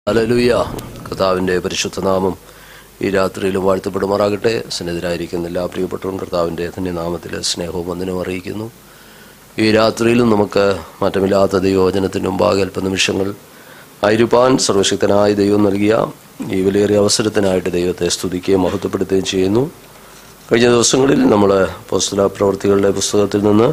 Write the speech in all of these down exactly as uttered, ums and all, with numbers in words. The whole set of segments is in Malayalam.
ഹല്ലേലൂയ. കർത്താവിൻ്റെ പരിശുദ്ധ നാമം ഈ രാത്രിയിലും വാഴ്ത്തപ്പെടുമാറാകട്ടെ. സന്നിധരായിരിക്കുന്ന എല്ലാ പ്രിയപ്പെട്ടവരും കർത്താവിൻ്റെ തന്നെ നാമത്തിൽ സ്നേഹവും വന്ദനവും അറിയിക്കുന്നു. ഈ രാത്രിയിലും നമുക്ക് മാറ്റമില്ലാത്ത ദൈവവചനത്തിൻ്റെ മുമ്പാകെ അല്പനിമിഷങ്ങൾ ആയിരിക്കാൻ സർവശക്തനായ ദൈവം നൽകിയ ഈ വിലയേറിയ അവസരത്തിനായിട്ട് ദൈവത്തെ സ്തുതിക്കുകയും മഹത്വപ്പെടുത്തുകയും ചെയ്യുന്നു. കഴിഞ്ഞ ദിവസങ്ങളിൽ നമ്മൾ അപ്പോസ്തല പ്രവൃത്തികളുടെ പുസ്തകത്തിൽ നിന്ന്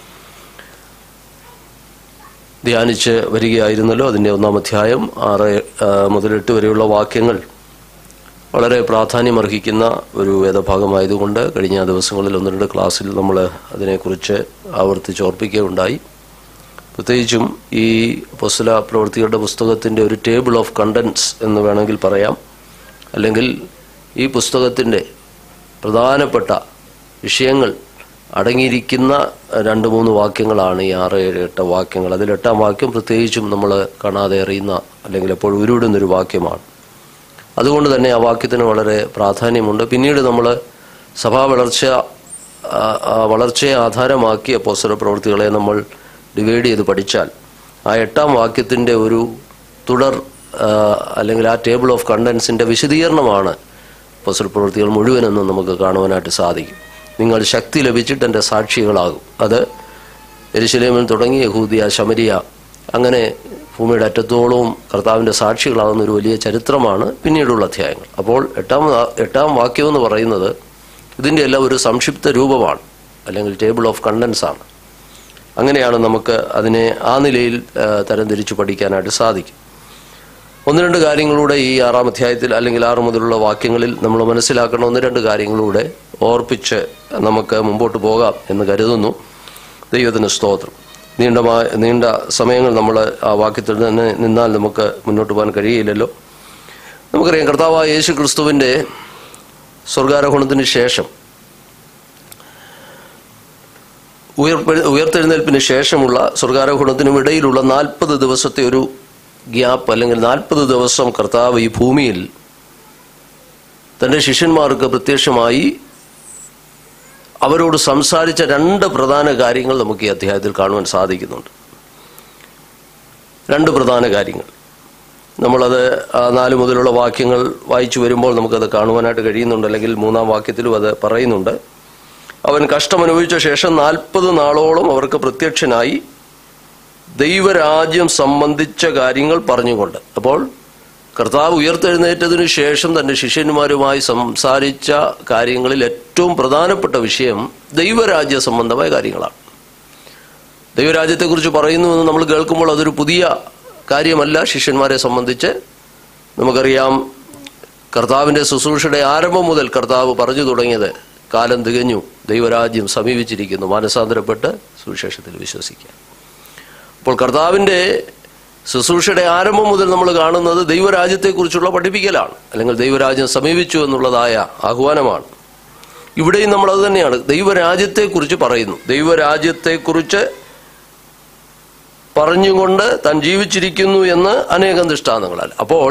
ധ്യാനിച്ച് വരികയായിരുന്നല്ലോ. അതിൻ്റെ ഒന്നാം അധ്യായം ആറ് മുതൽ എട്ട് വരെയുള്ള വാക്യങ്ങൾ വളരെ പ്രാധാന്യമർഹിക്കുന്ന ഒരു വേദഭാഗമായതുകൊണ്ട് കഴിഞ്ഞ ദിവസങ്ങളിൽ ഒന്ന് രണ്ട് ക്ലാസ്സിൽ നമ്മൾ അതിനെക്കുറിച്ച് ആവർത്തിച്ച് ഓർപ്പിക്കുകയുണ്ടായി. പ്രത്യേകിച്ചും ഈ അപ്പോസ്തല പ്രവൃത്തികളുടെ പുസ്തകത്തിൻ്റെ ഒരു ടേബിൾ ഓഫ് കണ്ടൻസ് എന്ന് വേണമെങ്കിൽ പറയാം. അല്ലെങ്കിൽ ഈ പുസ്തകത്തിൻ്റെ പ്രധാനപ്പെട്ട വിഷയങ്ങൾ അടങ്ങിയിരിക്കുന്ന രണ്ട് മൂന്ന് വാക്യങ്ങളാണ് ഈ ആറ് ഏഴ് എട്ട് വാക്യങ്ങൾ. അതിൽ എട്ടാം വാക്യം പ്രത്യേകിച്ചും നമ്മൾ കാണാതെ അറിയുന്ന അല്ലെങ്കിൽ എപ്പോഴും ഉരുവിടുന്നൊരു വാക്യമാണ്. അതുകൊണ്ട് തന്നെ ആ വാക്യത്തിന് വളരെ പ്രാധാന്യമുണ്ട്. പിന്നീട് നമ്മൾ സഭാ വളർച്ച വളർച്ചയെ ആധാരമാക്കി അപ്പോസ്തല പ്രവൃത്തികളെ നമ്മൾ ഡിവൈഡ് ചെയ്ത് പഠിച്ചാൽ ആ എട്ടാം വാക്യത്തിൻ്റെ ഒരു തുടർ അല്ലെങ്കിൽ ആ ടേബിൾ ഓഫ് കണ്ടൻസിൻ്റെ വിശദീകരണമാണ് അപ്പോസ്തല പ്രവൃത്തികൾ മുഴുവനെന്നും നമുക്ക് കാണുവാനായിട്ട് സാധിക്കും. നിങ്ങൾ ശക്തി ലഭിച്ചിട്ട് എൻ്റെ സാക്ഷികളാകും. അത് യെരുശലേമിൽ തുടങ്ങി യഹൂദിയ, ശമരിയ, അങ്ങനെ ഭൂമിയുടെ അറ്റത്തോളവും കർത്താവിൻ്റെ സാക്ഷികളാകുന്ന ഒരു വലിയ ചരിത്രമാണ് പിന്നീടുള്ള അധ്യായങ്ങൾ. അപ്പോൾ എട്ടാം എട്ടാം വാക്യം എന്ന് പറയുന്നത് ഇതിൻ്റെ എല്ലാം ഒരു സംക്ഷിപ്ത രൂപമാണ്, അല്ലെങ്കിൽ ടേബിൾ ഓഫ് കണ്ടൻസ് ആണ്. അങ്ങനെയാണ് നമുക്ക് അതിനെ ആ നിലയിൽ തരംതിരിച്ച് പഠിക്കാനായിട്ട് സാധിക്കും. ഒന്ന് രണ്ട് കാര്യങ്ങളിലൂടെ ഈ ആറാം അധ്യായത്തിൽ അല്ലെങ്കിൽ ആറ് മുതലുള്ള വാക്യങ്ങളിൽ നമ്മൾ മനസ്സിലാക്കണം. ഒന്ന് രണ്ട് കാര്യങ്ങളിലൂടെ ഓർപ്പിച്ച് നമുക്ക് മുമ്പോട്ട് പോകാം എന്ന് കരുതുന്നു. ദൈവത്തിന് സ്തോത്രം. നീണ്ട നീണ്ട സമയങ്ങൾ നമ്മൾ ആ വാക്യത്തിൽ തന്നെ നിന്നാൽ നമുക്ക് മുന്നോട്ട് പോകാൻ കഴിയില്ലല്ലോ. നമുക്കറിയാം, കർത്താവായ യേശു ക്രിസ്തുവിൻ്റെ സ്വർഗാരോഹണത്തിന് ശേഷം, ഉയർപ്പെ ഉയർത്തെഴുന്നേൽപ്പിന് ശേഷമുള്ള സ്വർഗാരോഹണത്തിനും ഇടയിലുള്ള നാൽപ്പത് ദിവസത്തെ ഒരു ഗ്യാപ്പ്, അല്ലെങ്കിൽ നാൽപ്പത് ദിവസം കർത്താവ് ഈ ഭൂമിയിൽ തൻ്റെ ശിഷ്യന്മാർക്ക് പ്രത്യക്ഷമായി അവരോട് സംസാരിച്ച രണ്ട് പ്രധാന കാര്യങ്ങൾ നമുക്ക് ഈ അധ്യായത്തിൽ കാണുവാൻ സാധിക്കുന്നുണ്ട്. രണ്ട് പ്രധാന കാര്യങ്ങൾ നമ്മളത് നാല് മുതലുള്ള വാക്യങ്ങൾ വായിച്ചു വരുമ്പോൾ നമുക്കത് കാണുവാനായിട്ട് കഴിയുന്നുണ്ട്. അല്ലെങ്കിൽ മൂന്നാം വാക്യത്തിലും അത് പറയുന്നുണ്ട്. അവൻ കഷ്ടമനുഭവിച്ച ശേഷം നാൽപ്പത് നാളോളം അവർക്ക് പ്രത്യക്ഷനായി ദൈവരാജ്യം സംബന്ധിച്ച കാര്യങ്ങൾ പറഞ്ഞുകൊണ്ട്. അപ്പോൾ കർത്താവ് ഉയർത്തെഴുന്നേറ്റതിനു ശേഷം തൻ്റെ ശിഷ്യന്മാരുമായി സംസാരിച്ച കാര്യങ്ങളിൽ ഏറ്റവും പ്രധാനപ്പെട്ട വിഷയം ദൈവരാജ്യ സംബന്ധമായ കാര്യങ്ങളാണ്. ദൈവരാജ്യത്തെക്കുറിച്ച് പറയുന്നുവെന്ന് നമ്മൾ കേൾക്കുമ്പോൾ അതൊരു പുതിയ കാര്യമല്ല. ശിഷ്യന്മാരെ സംബന്ധിച്ച് നമുക്കറിയാം, കർത്താവിൻ്റെ ശുശ്രൂഷയുടെ ആരംഭം മുതൽ കർത്താവ് പറഞ്ഞു തുടങ്ങിയത് കാലം തികഞ്ഞു, ദൈവരാജ്യം സമീപിച്ചിരിക്കുന്നു, മാനസാന്തരപ്പെട്ട് സുവിശേഷത്തിൽ വിശ്വസിക്കുക. അപ്പോൾ കർത്താവിൻ്റെ ശുശ്രൂഷയുടെ ആരംഭം മുതൽ നമ്മൾ കാണുന്നത് ദൈവരാജ്യത്തെക്കുറിച്ചുള്ള പഠിപ്പിക്കലാണ്, അല്ലെങ്കിൽ ദൈവരാജ്യം സമീപിച്ചു എന്നുള്ളതായ ആഹ്വാനമാണ്. ഇവിടെയും നമ്മൾ അത് തന്നെയാണ്, ദൈവരാജ്യത്തെക്കുറിച്ച് പറയുന്നു. ദൈവരാജ്യത്തെക്കുറിച്ച് പറഞ്ഞുകൊണ്ട് താൻ ജീവിച്ചിരിക്കുന്നു എന്ന് അനേകം ദൃഷ്ടാന്തങ്ങളാൽ. അപ്പോൾ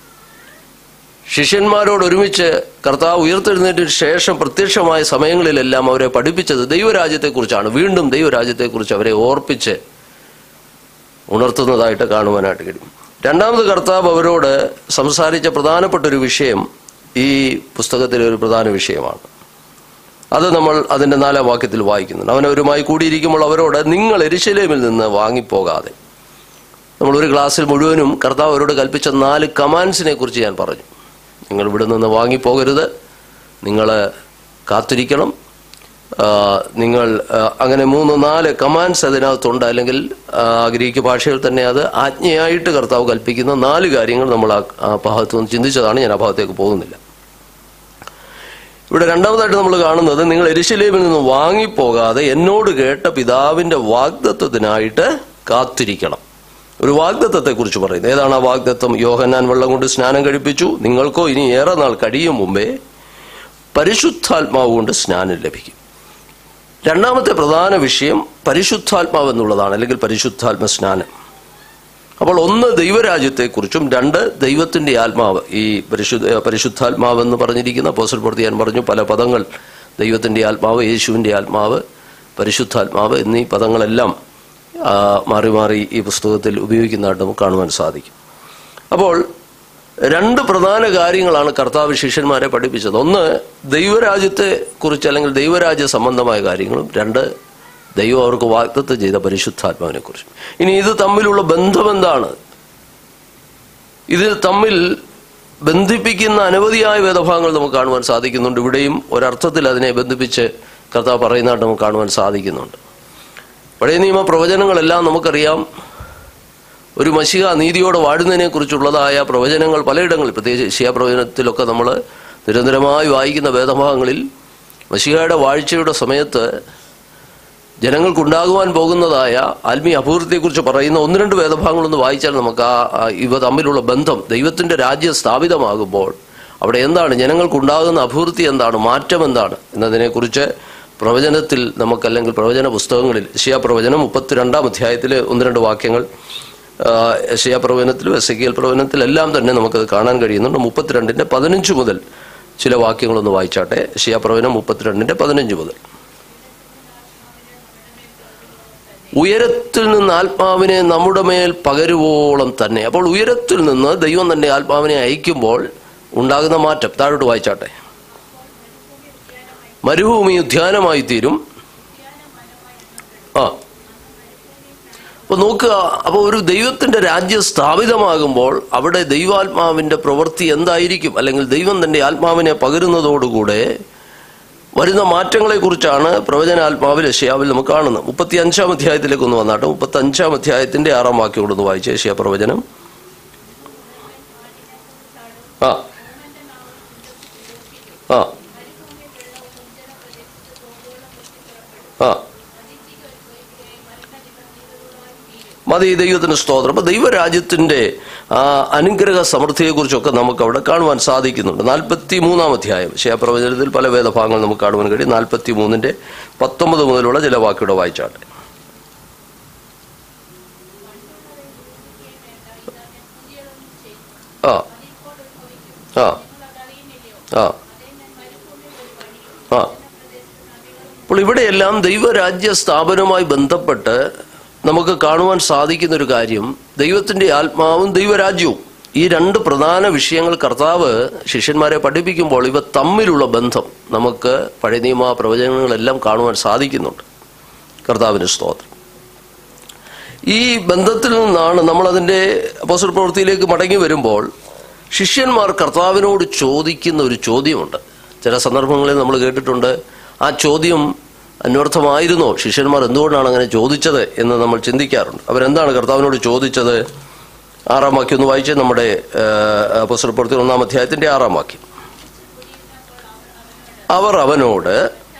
ശിഷ്യന്മാരോട് ഒരുമിച്ച് കർത്താവ് ഉയർത്തെഴുന്നേറ്റതിന് ശേഷം പ്രത്യക്ഷമായ സമയങ്ങളിലെല്ലാം അവരെ പഠിപ്പിച്ചത് ദൈവരാജ്യത്തെക്കുറിച്ചാണ്. വീണ്ടും ദൈവരാജ്യത്തെക്കുറിച്ച് അവരെ ഓർപ്പിച്ച് ഉണർത്തുന്നതായിട്ട് കാണുവാനായിട്ട് കഴിയും. രണ്ടാമത് കർത്താവ് അവരോട് സംസാരിച്ച പ്രധാനപ്പെട്ട ഒരു വിഷയം ഈ പുസ്തകത്തിലെ ഒരു പ്രധാന വിഷയമാണ്. അത് നമ്മൾ അതിൻ്റെ നാലാം വാക്യത്തിൽ വായിക്കുന്നുണ്ട്. അവൻ അവരുമായി കൂടിയിരിക്കുമ്പോൾ അവരോട്, നിങ്ങൾ യെരുശലേമിൽ നിന്ന് വാങ്ങിപ്പോകാതെ. നമ്മൾ ഒരു ക്ലാസ്സിൽ മുഴുവനും കർത്താവ് അവരോട് കൽപ്പിച്ച നാല് കമാൻഡ്സിനെ കുറിച്ച് ഞാൻ പറഞ്ഞു. നിങ്ങൾ ഇവിടെ നിന്ന് വാങ്ങിപ്പോകരുത്, നിങ്ങൾ കാത്തിരിക്കണം, നിങ്ങൾ അങ്ങനെ മൂന്ന് നാല് കമാൻഡ്സ് അതിനകത്തുണ്ട്. അല്ലെങ്കിൽ ഗ്രീക്ക് ഭാഷയിൽ തന്നെ അത് ആജ്ഞയായിട്ട് കർത്താവ് കൽപ്പിക്കുന്ന നാല് കാര്യങ്ങൾ നമ്മൾ ആ ഭാഗത്ത് നിന്ന് ചിന്തിച്ചതാണ്. ഞാൻ ആ ഭാഗത്തേക്ക് പോകുന്നില്ല. ഇവിടെ രണ്ടാമതായിട്ട് നമ്മൾ കാണുന്നത്, നിങ്ങൾ യെരുശലേമിൽ നിന്ന് വാങ്ങിപ്പോകാതെ എന്നോട് കേട്ട പിതാവിൻ്റെ വാഗ്ദത്തത്തിനായിട്ട് കാത്തിരിക്കണം. ഒരു വാഗ്ദത്തത്തെക്കുറിച്ച് പറയുന്നത്. ഏതാണ് ആ വാഗ്ദത്തം? യോഹന്നാൻ വെള്ളം കൊണ്ട് സ്നാനം കഴിപ്പിച്ചു, നിങ്ങൾക്കോ ഇനി ഏറെ നാൾ കഴിയും മുമ്പേ പരിശുദ്ധാത്മാവ് കൊണ്ട് സ്നാനം ലഭിക്കും. രണ്ടാമത്തെ പ്രധാന വിഷയം പരിശുദ്ധാത്മാവ് എന്നുള്ളതാണ്, അല്ലെങ്കിൽ പരിശുദ്ധാത്മ സ്നാനം. അപ്പോൾ ഒന്ന് ദൈവരാജ്യത്തെക്കുറിച്ചും രണ്ട് ദൈവത്തിൻ്റെ ആത്മാവ്. ഈ പരിശുദ്ധ പരിശുദ്ധാത്മാവ് എന്ന് പറഞ്ഞിരിക്കുന്ന അപ്പോസ്തല പ്രവൃത്തി ഞാൻ പറഞ്ഞു പല പദങ്ങൾ, ദൈവത്തിൻ്റെ ആത്മാവ്, യേശുവിൻ്റെ ആത്മാവ്, പരിശുദ്ധാത്മാവ് എന്നീ പദങ്ങളെല്ലാം മാറി മാറി ഈ പുസ്തകത്തിൽ ഉപയോഗിക്കുന്നതായിട്ട് നമുക്ക് കാണുവാൻ സാധിക്കും. അപ്പോൾ രണ്ട് പ്രധാന കാര്യങ്ങളാണ് കർത്താവ് ശിഷ്യന്മാരെ പഠിപ്പിച്ചത്. ഒന്ന്, ദൈവരാജ്യത്തെ കുറിച്ച് അല്ലെങ്കിൽ ദൈവരാജ്യ സംബന്ധമായ കാര്യങ്ങളും. രണ്ട്, ദൈവം അവർക്ക് വാഗ്ദത്തം ചെയ്ത പരിശുദ്ധാത്മാവിനെ കുറിച്ചും. ഇനി ഇത് തമ്മിലുള്ള ബന്ധം എന്താണ്? ഇത് തമ്മിൽ ബന്ധിപ്പിക്കുന്ന അനവധിയായ വേദഭാഗങ്ങൾ നമുക്ക് കാണുവാൻ സാധിക്കുന്നുണ്ട്. ഇവിടെയും ഒരർത്ഥത്തിൽ അതിനെ ബന്ധിപ്പിച്ച് കർത്താവ് പറയുന്നതായിട്ട് നമുക്ക് കാണുവാൻ സാധിക്കുന്നുണ്ട്. പഴയ നിയമ പ്രവചനങ്ങളെല്ലാം നമുക്കറിയാം. ഒരു മശിഹ നീതിയോടെ വാഴുന്നതിനെ കുറിച്ചുള്ളതായ പ്രവചനങ്ങൾ പലയിടങ്ങളിൽ, പ്രത്യേകിച്ച് യെശയ്യാ പ്രവചനത്തിലൊക്കെ നമ്മൾ നിരന്തരമായി വായിക്കുന്ന വേദഭാഗങ്ങളിൽ മശിഹയുടെ വാഴ്ചയുടെ സമയത്ത് ജനങ്ങൾക്കുണ്ടാകുവാൻ പോകുന്നതായ ആത്മീയ അഭിവൃദ്ധിയെക്കുറിച്ച് പറയുന്ന ഒന്ന് രണ്ട് വേദഭാഗങ്ങളൊന്ന് വായിച്ചാൽ നമുക്ക് ആ ഇവ തമ്മിലുള്ള ബന്ധം, ദൈവത്തിൻ്റെ രാജ്യം സ്ഥാപിതമാകുമ്പോൾ അവിടെ എന്താണ് ജനങ്ങൾക്കുണ്ടാകുന്ന അഭിവൃദ്ധി, എന്താണ് മാറ്റം, എന്താണ് എന്നതിനെക്കുറിച്ച് പ്രവചനത്തിൽ നമുക്ക്, അല്ലെങ്കിൽ പ്രവചന പുസ്തകങ്ങളിൽ യെശയ്യാ പ്രവചനം മുപ്പത്തിരണ്ടാം അധ്യായത്തിൽ ഒന്ന് രണ്ട് വാക്യങ്ങൾ, യെശയ്യാ പ്രവചനത്തിലും എസെക്കിയേൽ പ്രവചനത്തിലെല്ലാം തന്നെ നമുക്കത് കാണാൻ കഴിയുന്നുണ്ട്. മുപ്പത്തിരണ്ടിൻ്റെ പതിനഞ്ച് മുതൽ ചില വാക്യങ്ങളൊന്ന് വായിച്ചാട്ടെ. യെശയ്യാ പ്രവചനം മുപ്പത്തിരണ്ടിൻ്റെ പതിനഞ്ച് മുതൽ. ഉയരത്തിൽ നിന്ന് ആത്മാവിനെ നമ്മുടെ മേൽ പകരുവോളം തന്നെ. അപ്പോൾ ഉയരത്തിൽ നിന്ന് ദൈവം തന്റെ ആത്മാവിനെ അയക്കുമ്പോൾ ഉണ്ടാകുന്ന മാറ്റം താഴോട്ട് വായിച്ചാട്ടെ. മരുഭൂമി ഉദ്യാനമായി തീരും. ആ അപ്പൊ നോക്കുക, അപ്പോൾ ഒരു ദൈവത്തിന്റെ രാജ്യം സ്ഥാപിതമാകുമ്പോൾ അവിടെ ദൈവാത്മാവിന്റെ പ്രവൃത്തി എന്തായിരിക്കും, അല്ലെങ്കിൽ ദൈവം തന്റെ ആത്മാവിനെ പകരുന്നതോടുകൂടെ വരുന്ന മാറ്റങ്ങളെ കുറിച്ചാണ് പ്രവചനാത്മാവിൽ യെശയ്യാവിൽ നമുക്ക് കാണുന്നത്. മുപ്പത്തി അഞ്ചാം അധ്യായത്തിലേക്ക് ഒന്ന് വന്നാട്ടെ. മുപ്പത്തി അഞ്ചാം അധ്യായത്തിന്റെ ആറാം വാക്യം കൊണ്ടൊന്ന് വായിച്ച യെശയ്യാ പ്രവചനം. ആ ആ ആ മതി, ദൈവത്തിന് സ്തോത്രം. അപ്പൊ ദൈവരാജ്യത്തിന്റെ ആ അനുഗ്രഹ സമൃദ്ധിയെക്കുറിച്ചൊക്കെ നമുക്ക് അവിടെ കാണുവാൻ സാധിക്കുന്നുണ്ട്. നാൽപ്പത്തി മൂന്നാം അധ്യായം യെശയ്യാ പ്രവചനത്തിൽ പല വേദഭാഗങ്ങൾ നമുക്ക് കാണുവാൻ കഴിയും. നാൽപ്പത്തി മൂന്നിന്റെ പത്തൊമ്പത് മുതലുള്ള ചില വാക്കുകൾ വായിച്ചാട്ടെ. ആ ആ ആ ആ അപ്പോൾ ഇവിടെയെല്ലാം ദൈവരാജ്യ സ്ഥാപനവുമായി ബന്ധപ്പെട്ട് നമുക്ക് കാണുവാൻ സാധിക്കുന്ന ഒരു കാര്യം, ദൈവത്തിന്റെ ആത്മാവും ദൈവരാജ്യവും, ഈ രണ്ട് പ്രധാന വിഷയങ്ങൾ കർത്താവ് ശിഷ്യന്മാരെ പഠിപ്പിക്കുമ്പോൾ ഇവ തമ്മിലുള്ള ബന്ധം നമുക്ക് പഴയ നിയമ പ്രവചനങ്ങളെല്ലാം കാണുവാൻ സാധിക്കുന്നുണ്ട്. കർത്താവിന് സ്തോത്രം. ഈ ബന്ധത്തിൽ നിന്നാണ് നമ്മളതിൻ്റെ അപ്പോസ്തല പ്രവൃത്തിയിലേക്ക് മടങ്ങി വരുമ്പോൾ ശിഷ്യന്മാർ കർത്താവിനോട് ചോദിക്കുന്ന ഒരു ചോദ്യമുണ്ട്. ചില സന്ദർഭങ്ങളിൽ നമ്മൾ കേട്ടിട്ടുണ്ട്, ആ ചോദ്യം അന്വർത്ഥമായിരുന്നോ, ശിഷ്യന്മാർ എന്തുകൊണ്ടാണ് അങ്ങനെ ചോദിച്ചത് എന്ന് നമ്മൾ ചിന്തിക്കാറുണ്ട്. അവരെന്താണ് കർത്താവിനോട് ചോദിച്ചത്? ആറാം വാക്യം ഒന്ന് വായിച്ച്, നമ്മുടെ അപ്പോസ്തല പ്രവൃത്തി ഒന്നാം അധ്യായത്തിന്റെ ആറാം വാക്യം. അവർ അവനോട്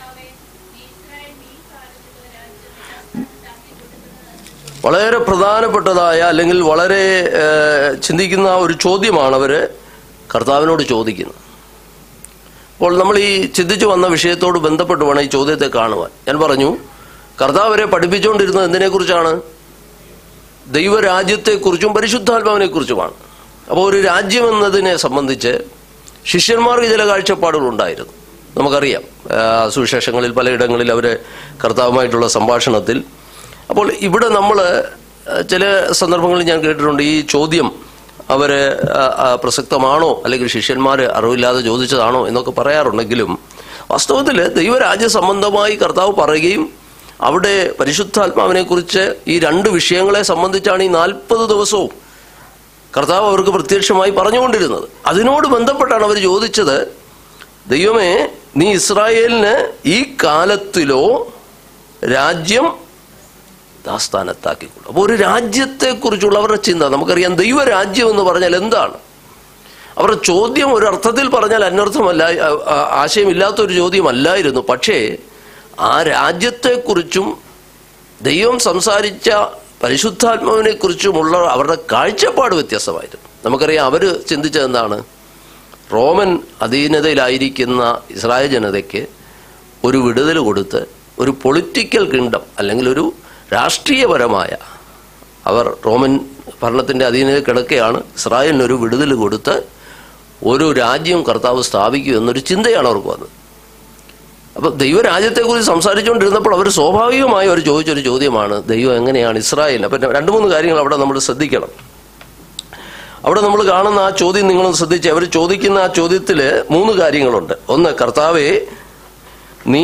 വളരെ പ്രധാനപ്പെട്ടതായ, അല്ലെങ്കിൽ വളരെ ചിന്തിക്കുന്ന ഒരു ചോദ്യമാണ് അവര് കർത്താവിനോട് ചോദിക്കുന്നത്. അപ്പോൾ നമ്മൾ ഈ ചിന്തിച്ചു വന്ന വിഷയത്തോട് ബന്ധപ്പെട്ട് വേണം ഈ ചോദ്യത്തെ കാണുവാൻ. ഞാൻ പറഞ്ഞു, കർത്താവ് അവരെ പഠിപ്പിച്ചുകൊണ്ടിരുന്നത് എന്തിനെക്കുറിച്ചാണ്? ദൈവരാജ്യത്തെക്കുറിച്ചും പരിശുദ്ധാത്മാവിനെ കുറിച്ചുമാണ്. അപ്പോൾ ഒരു രാജ്യം എന്നതിനെ സംബന്ധിച്ച് ശിഷ്യന്മാർക്ക് ചില കാഴ്ചപ്പാടുകൾ ഉണ്ടായിരുന്നു. നമുക്കറിയാം, സുവിശേഷങ്ങളിൽ പലയിടങ്ങളിൽ അവർ കർത്താവുമായിട്ടുള്ള സംഭാഷണത്തിൽ. അപ്പോൾ ഇവിടെ നമ്മൾ ചില സന്ദർഭങ്ങളിൽ ഞാൻ കേട്ടിട്ടുണ്ട്, ഈ ചോദ്യം അവര് പ്രസക്തമാണോ, അല്ലെങ്കിൽ ശിഷ്യന്മാർ അറിവില്ലാതെ ചോദിച്ചതാണോ എന്നൊക്കെ പറയാറുണ്ടെങ്കിലും വാസ്തവത്തിൽ ദൈവരാജ്യ സംബന്ധമായി കർത്താവ് പറയുകയും അവിടെ പരിശുദ്ധാത്മാവിനെ കുറിച്ച് ഈ രണ്ട് വിഷയങ്ങളെ സംബന്ധിച്ചാണ് ഈ നാൽപ്പത് ദിവസവും കർത്താവ് അവർക്ക് പ്രത്യക്ഷമായി പറഞ്ഞുകൊണ്ടിരുന്നത്. അതിനോട് ബന്ധപ്പെട്ടാണ് അവർ ചോദിച്ചത്, ദൈവമേ, നീ ഇസ്രായേലിന് ഈ കാലത്തിലോ രാജ്യം സ്ഥാനത്താക്കിക്കൊള്ളു. അപ്പോൾ ഒരു രാജ്യത്തെക്കുറിച്ചുള്ള അവരുടെ ചിന്ത നമുക്കറിയാം. ദൈവരാജ്യം എന്ന് പറഞ്ഞാൽ എന്താണ്? അവരുടെ ചോദ്യം ഒരർത്ഥത്തിൽ പറഞ്ഞാൽ അന്വർത്ഥമല്ല, ആശയമില്ലാത്തൊരു ചോദ്യമല്ലായിരുന്നു. പക്ഷേ ആ രാജ്യത്തെക്കുറിച്ചും ദൈവം സംസാരിച്ച പരിശുദ്ധാത്മാവിനെ കുറിച്ചുമുള്ള അവരുടെ കാഴ്ചപ്പാട് വ്യത്യസ്തമായിരുന്നു. നമുക്കറിയാം, അവർ ചിന്തിച്ചത് എന്താണ്? റോമൻ അധീനതയിലായിരിക്കുന്ന ഇസ്രായേൽ ജനതയ്ക്ക് ഒരു വിടുതൽ കൊടുത്ത് ഒരു പൊളിറ്റിക്കൽ കിങ്ഡം, അല്ലെങ്കിൽ ഒരു രാഷ്ട്രീയപരമായ, അവർ റോമൻ ഭരണത്തിൻ്റെ അധീനതയിൽ കിടക്കുകയാണ്, ഇസ്രായേലിനൊരു വിടുതൽ കൊടുത്ത് ഒരു രാജ്യം കർത്താവ് സ്ഥാപിക്കൂ എന്നൊരു ചിന്തയാണ് അവർക്ക് വന്നത്. അപ്പോൾ ദൈവരാജ്യത്തെക്കുറിച്ച് സംസാരിച്ചുകൊണ്ടിരുന്നപ്പോൾ അവർ സ്വാഭാവികമായും അവർ ചോദിച്ചൊരു ചോദ്യമാണ്, ദൈവം എങ്ങനെയാണ് ഇസ്രായേൽ? അപ്പം രണ്ട് മൂന്ന് കാര്യങ്ങൾ അവിടെ നമ്മൾ ശ്രദ്ധിക്കണം. അവിടെ നമ്മൾ കാണുന്ന ആ ചോദ്യം നിങ്ങളൊന്ന് ശ്രദ്ധിച്ച്, അവർ ചോദിക്കുന്ന ആ ചോദ്യത്തിൽ മൂന്ന് കാര്യങ്ങളുണ്ട്. ഒന്ന്, കർത്താവേ നീ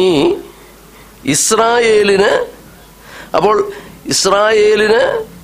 ഇസ്രായേലിന്, അപ്പോൾ ഇസ്രായേലിന്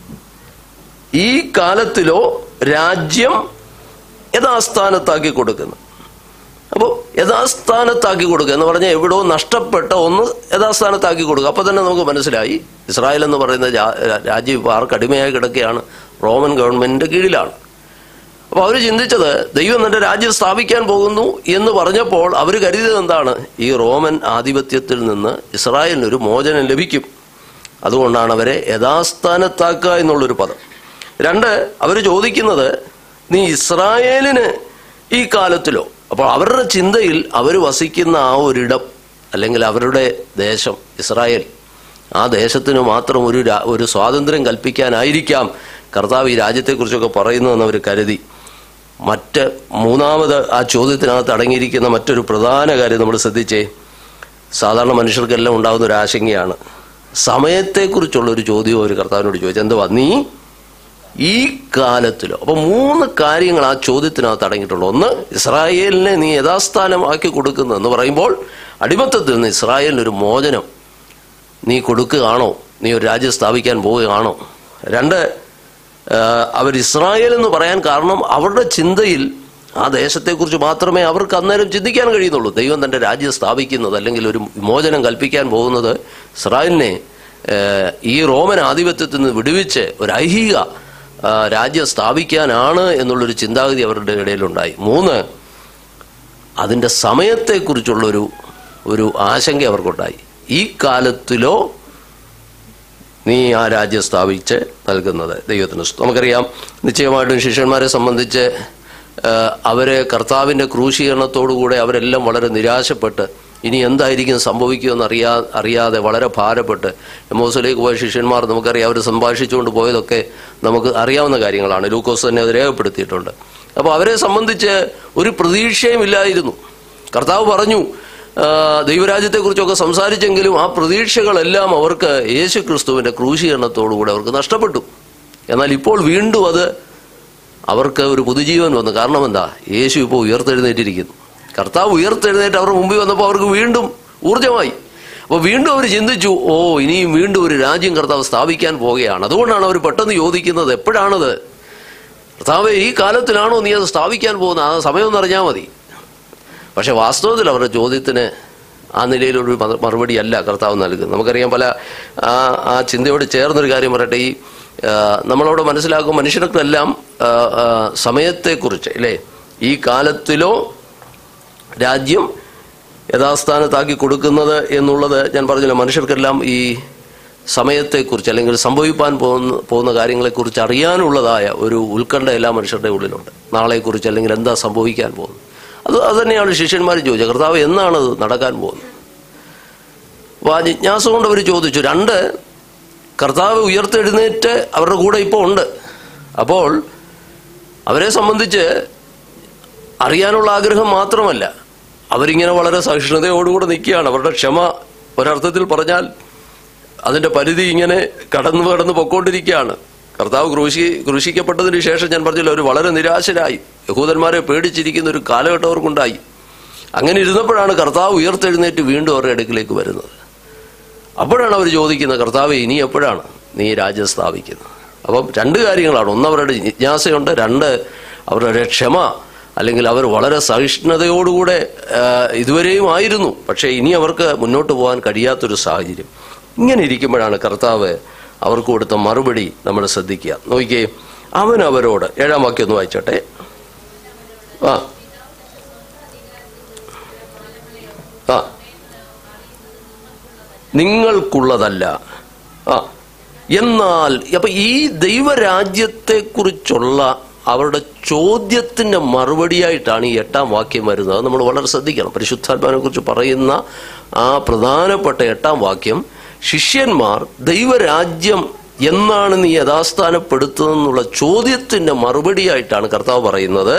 ഈ കാലത്തിലോ രാജ്യം യഥാസ്ഥാനത്താക്കി കൊടുക്കുന്നു. അപ്പോൾ യഥാസ്ഥാനത്താക്കി കൊടുക്കുക എന്ന് പറഞ്ഞാൽ എവിടോ നഷ്ടപ്പെട്ട ഒന്ന് യഥാസ്ഥാനത്താക്കി കൊടുക്കുക. അപ്പോൾ തന്നെ നമുക്ക് മനസ്സിലായി ഇസ്രായേൽ എന്ന് പറയുന്ന രാജ്യം ഇപ്പോൾ ആർക്ക് അടിമയായി കിടക്കുകയാണ്? റോമൻ ഗവൺമെന്റിന്റെ കീഴിലാണ്. അപ്പോൾ അവർ ചിന്തിച്ചത് ദൈവം തന്റെ രാജ്യം സ്ഥാപിക്കാൻ പോകുന്നു എന്ന് പറഞ്ഞപ്പോൾ അവർ കരുതിയത് എന്താണ്? ഈ റോമൻ ആധിപത്യത്തിൽ നിന്ന് ഇസ്രായേലിനൊരു മോചനം ലഭിക്കും. അതുകൊണ്ടാണ് അവരെ യഥാസ്ഥാനത്താക്കുക എന്നുള്ളൊരു പദം. രണ്ട്, അവർ ചോദിക്കുന്നത് നീ ഇസ്രായേലിന് ഈ കാലത്തിലോ, അപ്പോൾ അവരുടെ ചിന്തയിൽ അവർ വസിക്കുന്ന ആ ഒരിടം അല്ലെങ്കിൽ അവരുടെ ദേശം ഇസ്രായേൽ, ആ ദേശത്തിന് മാത്രം ഒരു ഒരു സ്വാതന്ത്ര്യം കൽപ്പിക്കാനായിരിക്കാം കർത്താവ് ഈ രാജ്യത്തെക്കുറിച്ചൊക്കെ പറയുന്നതെന്ന് അവർ കരുതി. മറ്റ് മൂന്നാമത് ആ ചോദ്യത്തിനകത്ത് അടങ്ങിയിരിക്കുന്ന മറ്റൊരു പ്രധാന കാര്യം നമ്മൾ ശ്രദ്ധിച്ചേ. സാധാരണ മനുഷ്യർക്കെല്ലാം ഉണ്ടാകുന്ന ഒരു ആശങ്കയാണ് സമയത്തെക്കുറിച്ചുള്ളൊരു ചോദ്യവും ഒരു കർത്താവിനോട് ചോദിച്ചു. എന്തുവാ? നീ ഈ കാലത്തിലോ. അപ്പൊ മൂന്ന് കാര്യങ്ങൾ ആ ചോദ്യത്തിനകത്ത് അടങ്ങിയിട്ടുണ്ട്. ഒന്ന്, ഇസ്രായേലിനെ നീ യഥാസ്ഥാനമാക്കി കൊടുക്കുന്നു എന്ന് പറയുമ്പോൾ അടിമത്തത്തിൽ നിന്ന് ഇസ്രായേലിനൊരു മോചനം നീ കൊടുക്കുകയാണോ? നീ ഒരു രാജ്യം സ്ഥാപിക്കാൻ പോവുകയാണോ? രണ്ട്, അവർ ഇസ്രായേൽ എന്ന് പറയാൻ കാരണം അവരുടെ ചിന്തയിൽ ആ ദേശത്തെക്കുറിച്ച് മാത്രമേ അവർക്ക് അന്നേരം ചിന്തിക്കാൻ കഴിയുന്നുള്ളൂ. ദൈവം തന്റെ രാജ്യം സ്ഥാപിക്കുന്നത് അല്ലെങ്കിൽ ഒരു മോചനം കൽപ്പിക്കാൻ പോകുന്നത് ഇസ്രായേലിനെ ഈ റോമൻ ആധിപത്യത്തിൽ നിന്ന് വിടുവിച്ച് ഒരു ഐഹിക രാജ്യം സ്ഥാപിക്കാനാണ് എന്നുള്ളൊരു ചിന്താഗതി അവരുടെ ഇടയിലുണ്ടായി. മൂന്ന്, അതിൻ്റെ സമയത്തെക്കുറിച്ചുള്ളൊരു ഒരു ആശങ്ക അവർക്കുണ്ടായി. ഈ കാലത്തിലോ നീ ആ രാജ്യം സ്ഥാപിച്ച് നൽകുന്നത് ദൈവത്തിന്. നമുക്കറിയാം നിശ്ചയമായിട്ടും ശിഷ്യന്മാരെ സംബന്ധിച്ച് അവരെ കർത്താവിൻ്റെ ക്രൂശീകരണത്തോടുകൂടെ അവരെല്ലാം വളരെ നിരാശപ്പെട്ട് ഇനി എന്തായിരിക്കും സംഭവിക്കുമെന്ന് അറിയാ അറിയാതെ വളരെ ഭാരപ്പെട്ട് എമ്മോസിലേക്ക് പോയ ശിഷ്യന്മാർ നമുക്കറിയാം അവർ സംഭാഷിച്ചുകൊണ്ട് പോയതൊക്കെ നമുക്ക് അറിയാവുന്ന കാര്യങ്ങളാണ്. ലൂക്കോസ് തന്നെ അത് രേഖപ്പെടുത്തിയിട്ടുണ്ട്. അപ്പോൾ അവരെ സംബന്ധിച്ച് ഒരു പ്രതീക്ഷയും ഇല്ലായിരുന്നു. കർത്താവ് പറഞ്ഞു ദൈവരാജ്യത്തെക്കുറിച്ചൊക്കെ സംസാരിച്ചെങ്കിലും ആ പ്രതീക്ഷകളെല്ലാം അവർക്ക് യേശു ക്രിസ്തുവിൻ്റെ ക്രൂശീകരണത്തോടുകൂടെ അവർക്ക് നഷ്ടപ്പെട്ടു. എന്നാൽ ഇപ്പോൾ വീണ്ടും അത് അവർക്ക് ഒരു പുതുജീവൻ വന്നു. കാരണം എന്താ? യേശു ഇപ്പോൾ ഉയർത്തെഴുന്നേറ്റിരിക്കുന്നു. കർത്താവ് ഉയർത്തെഴുന്നേറ്റ് അവരുടെ മുമ്പിൽ വന്നപ്പോൾ അവർക്ക് വീണ്ടും ഊർജ്ജമായി. അപ്പോൾ വീണ്ടും അവർ ചിന്തിച്ചു, ഓ ഇനിയും വീണ്ടും ഒരു രാജ്യം കർത്താവ് സ്ഥാപിക്കാൻ പോവുകയാണ്. അതുകൊണ്ടാണ് അവർ പെട്ടെന്ന് ചോദിക്കുന്നത്, എപ്പോഴാണത്? കർത്താവേ ഈ കാലത്തിലാണോ നീ അത് സ്ഥാപിക്കാൻ പോകുന്നത്? ആ സമയം അറിഞ്ഞാൽ മതി. പക്ഷെ വാസ്തവത്തിൽ അവരുടെ ചോദ്യത്തിന് ആ നിലയിലൊരു മറുപടി അല്ല കർത്താവ് നൽകുന്നത്. നമുക്കറിയാം പല ആ ആ ചിന്തയോട് ചേർന്നൊരു കാര്യം പറയട്ടെ. ഈ നമ്മളവിടെ മനസ്സിലാക്കും മനുഷ്യർക്കെല്ലാം സമയത്തെക്കുറിച്ച് അല്ലേ, ഈ കാലത്തിലോ രാജ്യം യഥാസ്ഥാനത്താക്കി കൊടുക്കുന്നത് എന്നുള്ളത് ഞാൻ പറഞ്ഞില്ല. മനുഷ്യർക്കെല്ലാം ഈ സമയത്തെക്കുറിച്ച് അല്ലെങ്കിൽ സംഭവിക്കാൻ പോകുന്ന പോകുന്ന കാര്യങ്ങളെക്കുറിച്ച് അറിയാനുള്ളതായ ഒരു ഉത്കണ്ഠ എല്ലാ മനുഷ്യരുടെ ഉള്ളിലുണ്ട്. നാളെക്കുറിച്ച് അല്ലെങ്കിൽ എന്താ സംഭവിക്കാൻ പോകുന്നത്. അത് അത് തന്നെയാണ് ശിഷ്യന്മാർ ചോദിച്ചത്, കർത്താവ് എന്നാണ് നടക്കാൻ പോകുന്നത്? അപ്പോൾ ആ ജിജ്ഞാസ കൊണ്ട് അവർ ചോദിച്ചു. രണ്ട്, കർത്താവ് ഉയർത്തെഴുന്നേറ്റ് അവരുടെ കൂടെ ഇപ്പോൾ ഉണ്ട്. അപ്പോൾ അവരെ സംബന്ധിച്ച് അറിയാനുള്ള ആഗ്രഹം മാത്രമല്ല, അവരിങ്ങനെ വളരെ സഹിഷ്ണുതയോടുകൂടെ നിൽക്കുകയാണ്. അവരുടെ ക്ഷമ ഒരർത്ഥത്തിൽ പറഞ്ഞാൽ അതിൻ്റെ പരിധി ഇങ്ങനെ കടന്നു കടന്ന് പൊക്കോണ്ടിരിക്കുകയാണ്. കർത്താവ് ക്രൂശി ക്രൂശിക്കപ്പെട്ടതിന് ശേഷം ഞാൻ പറഞ്ഞില്ല, അവർ വളരെ നിരാശരായി, യഹൂദന്മാരെ പേടിച്ചിരിക്കുന്ന ഒരു കാലഘട്ടം അവർക്കുണ്ടായി. അങ്ങനെ ഇരുന്നപ്പോഴാണ് കർത്താവ് ഉയർത്തെഴുന്നേറ്റ് വീണ്ടും അവരുടെ അടുക്കിലേക്ക് വരുന്നത്. അപ്പോഴാണ് അവർ ചോദിക്കുന്നത്, കർത്താവ് ഇനി എപ്പോഴാണ് നീ രാജ്യം സ്ഥാപിക്കുന്നത്? അപ്പം രണ്ട് കാര്യങ്ങളാണ്. ഒന്ന്, അവരുടെ ജിജ്ഞാസയുണ്ട്. രണ്ട്, അവരുടെ ക്ഷമ അല്ലെങ്കിൽ അവർ വളരെ സഹിഷ്ണുതയോടുകൂടെ ഇതുവരെയും ആയിരുന്നു. പക്ഷേ ഇനി അവർക്ക് മുന്നോട്ട് പോകാൻ കഴിയാത്തൊരു സാഹചര്യം. ഇങ്ങനെ ഇരിക്കുമ്പോഴാണ് കർത്താവ് അവർക്ക് കൊടുത്ത മറുപടി നമ്മൾ ശ്രദ്ധിക്കുക. നോക്കിക്കേ, അവൻ അവരോട്, ഏഴാം വാക്യം ഒന്ന് വായിച്ചോട്ടെ. ആ ആ നിങ്ങൾക്കുള്ളതല്ല. ആ എന്നാൽ അപ്പൊ ഈ ദൈവരാജ്യത്തെക്കുറിച്ചുള്ള അവരുടെ ചോദ്യത്തിന്റെ മറുപടിയായിട്ടാണ് ഈ എട്ടാം വാക്യം വരുന്നത്. അത് നമ്മൾ വളരെ ശ്രദ്ധിക്കണം. പരിശുദ്ധാത്മാവിനെ കുറിച്ച് പറയുന്ന ആ പ്രധാനപ്പെട്ട എട്ടാം വാക്യം, ശിഷ്യന്മാർ ദൈവരാജ്യം എന്നാണ് നീ യഥാസ്ഥാനപ്പെടുത്തുന്നുള്ള ചോദ്യത്തിന്റെ മറുപടിയായിട്ടാണ് കർത്താവ് പറയുന്നത്,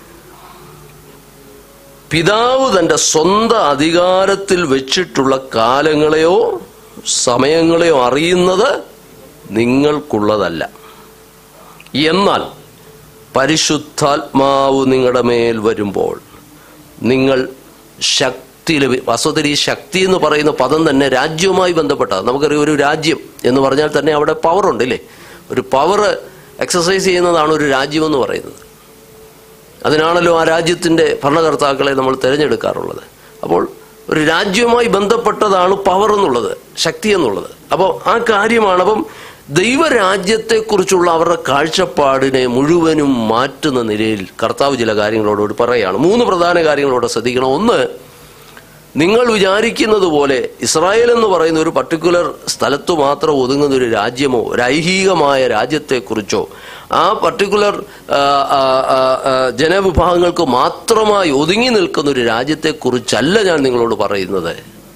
പിതാവ് തന്റെ സ്വന്തം അധികാരത്തിൽ വെച്ചിട്ടുള്ള കാലങ്ങളെയോ സമയങ്ങളെയോ അറിയുന്നത് നിങ്ങൾക്കുള്ളതല്ല. എന്നാൽ പരിശുദ്ധാത്മാവ് നിങ്ങളുടെ മേൽ വരുമ്പോൾ നിങ്ങൾ ശക്തി ലഭി വാസ്തവത്തിൽ ഈ ശക്തി എന്ന് പറയുന്ന പദം തന്നെ രാജ്യവുമായി ബന്ധപ്പെട്ടതാണ്. നമുക്കറിയാം, ഒരു രാജ്യം എന്ന് പറഞ്ഞാൽ തന്നെ അവിടെ പവറുണ്ട് ഇല്ലേ? ഒരു പവർ എക്സസൈസ് ചെയ്യുന്നതാണ് ഒരു രാജ്യം എന്ന് പറയുന്നത്. അതിനാണല്ലോ ആ രാജ്യത്തിൻ്റെ ഭരണകർത്താക്കളെ നമ്മൾ തിരഞ്ഞെടുക്കാറുള്ളത്. അപ്പോൾ ഒരു രാജ്യവുമായി ബന്ധപ്പെട്ടതാണ് പവർ എന്നുള്ളത്, ശക്തി എന്നുള്ളത്. അപ്പോൾ ആ കാര്യമാണ്. അപ്പം ദൈവരാജ്യത്തെക്കുറിച്ചുള്ള അവരുടെ കാഴ്ചപ്പാടിനെ മുഴുവനും മാറ്റുന്ന നിലയിൽ കർത്താവ് ചില കാര്യങ്ങളോട് പറയുകയാണ്. മൂന്ന് പ്രധാന കാര്യങ്ങളോട് ശ്രദ്ധിക്കണം. ഒന്ന്, നിങ്ങൾ വിചാരിക്കുന്നത് പോലെ ഇസ്രായേൽ എന്ന് പറയുന്ന ഒരു പർട്ടിക്കുലർ സ്ഥലത്തു മാത്രം ഒതുങ്ങുന്ന ഒരു രാജ്യമോ ഒരു ഐഹികമായ രാജ്യത്തെക്കുറിച്ചോ ആ പർട്ടിക്കുലർ ജനവിഭാഗങ്ങൾക്ക് മാത്രമായി ഒതുങ്ങി നിൽക്കുന്ന ഒരു രാജ്യത്തെക്കുറിച്ചല്ല ഞാൻ നിങ്ങളോട് പറയുന്നത്.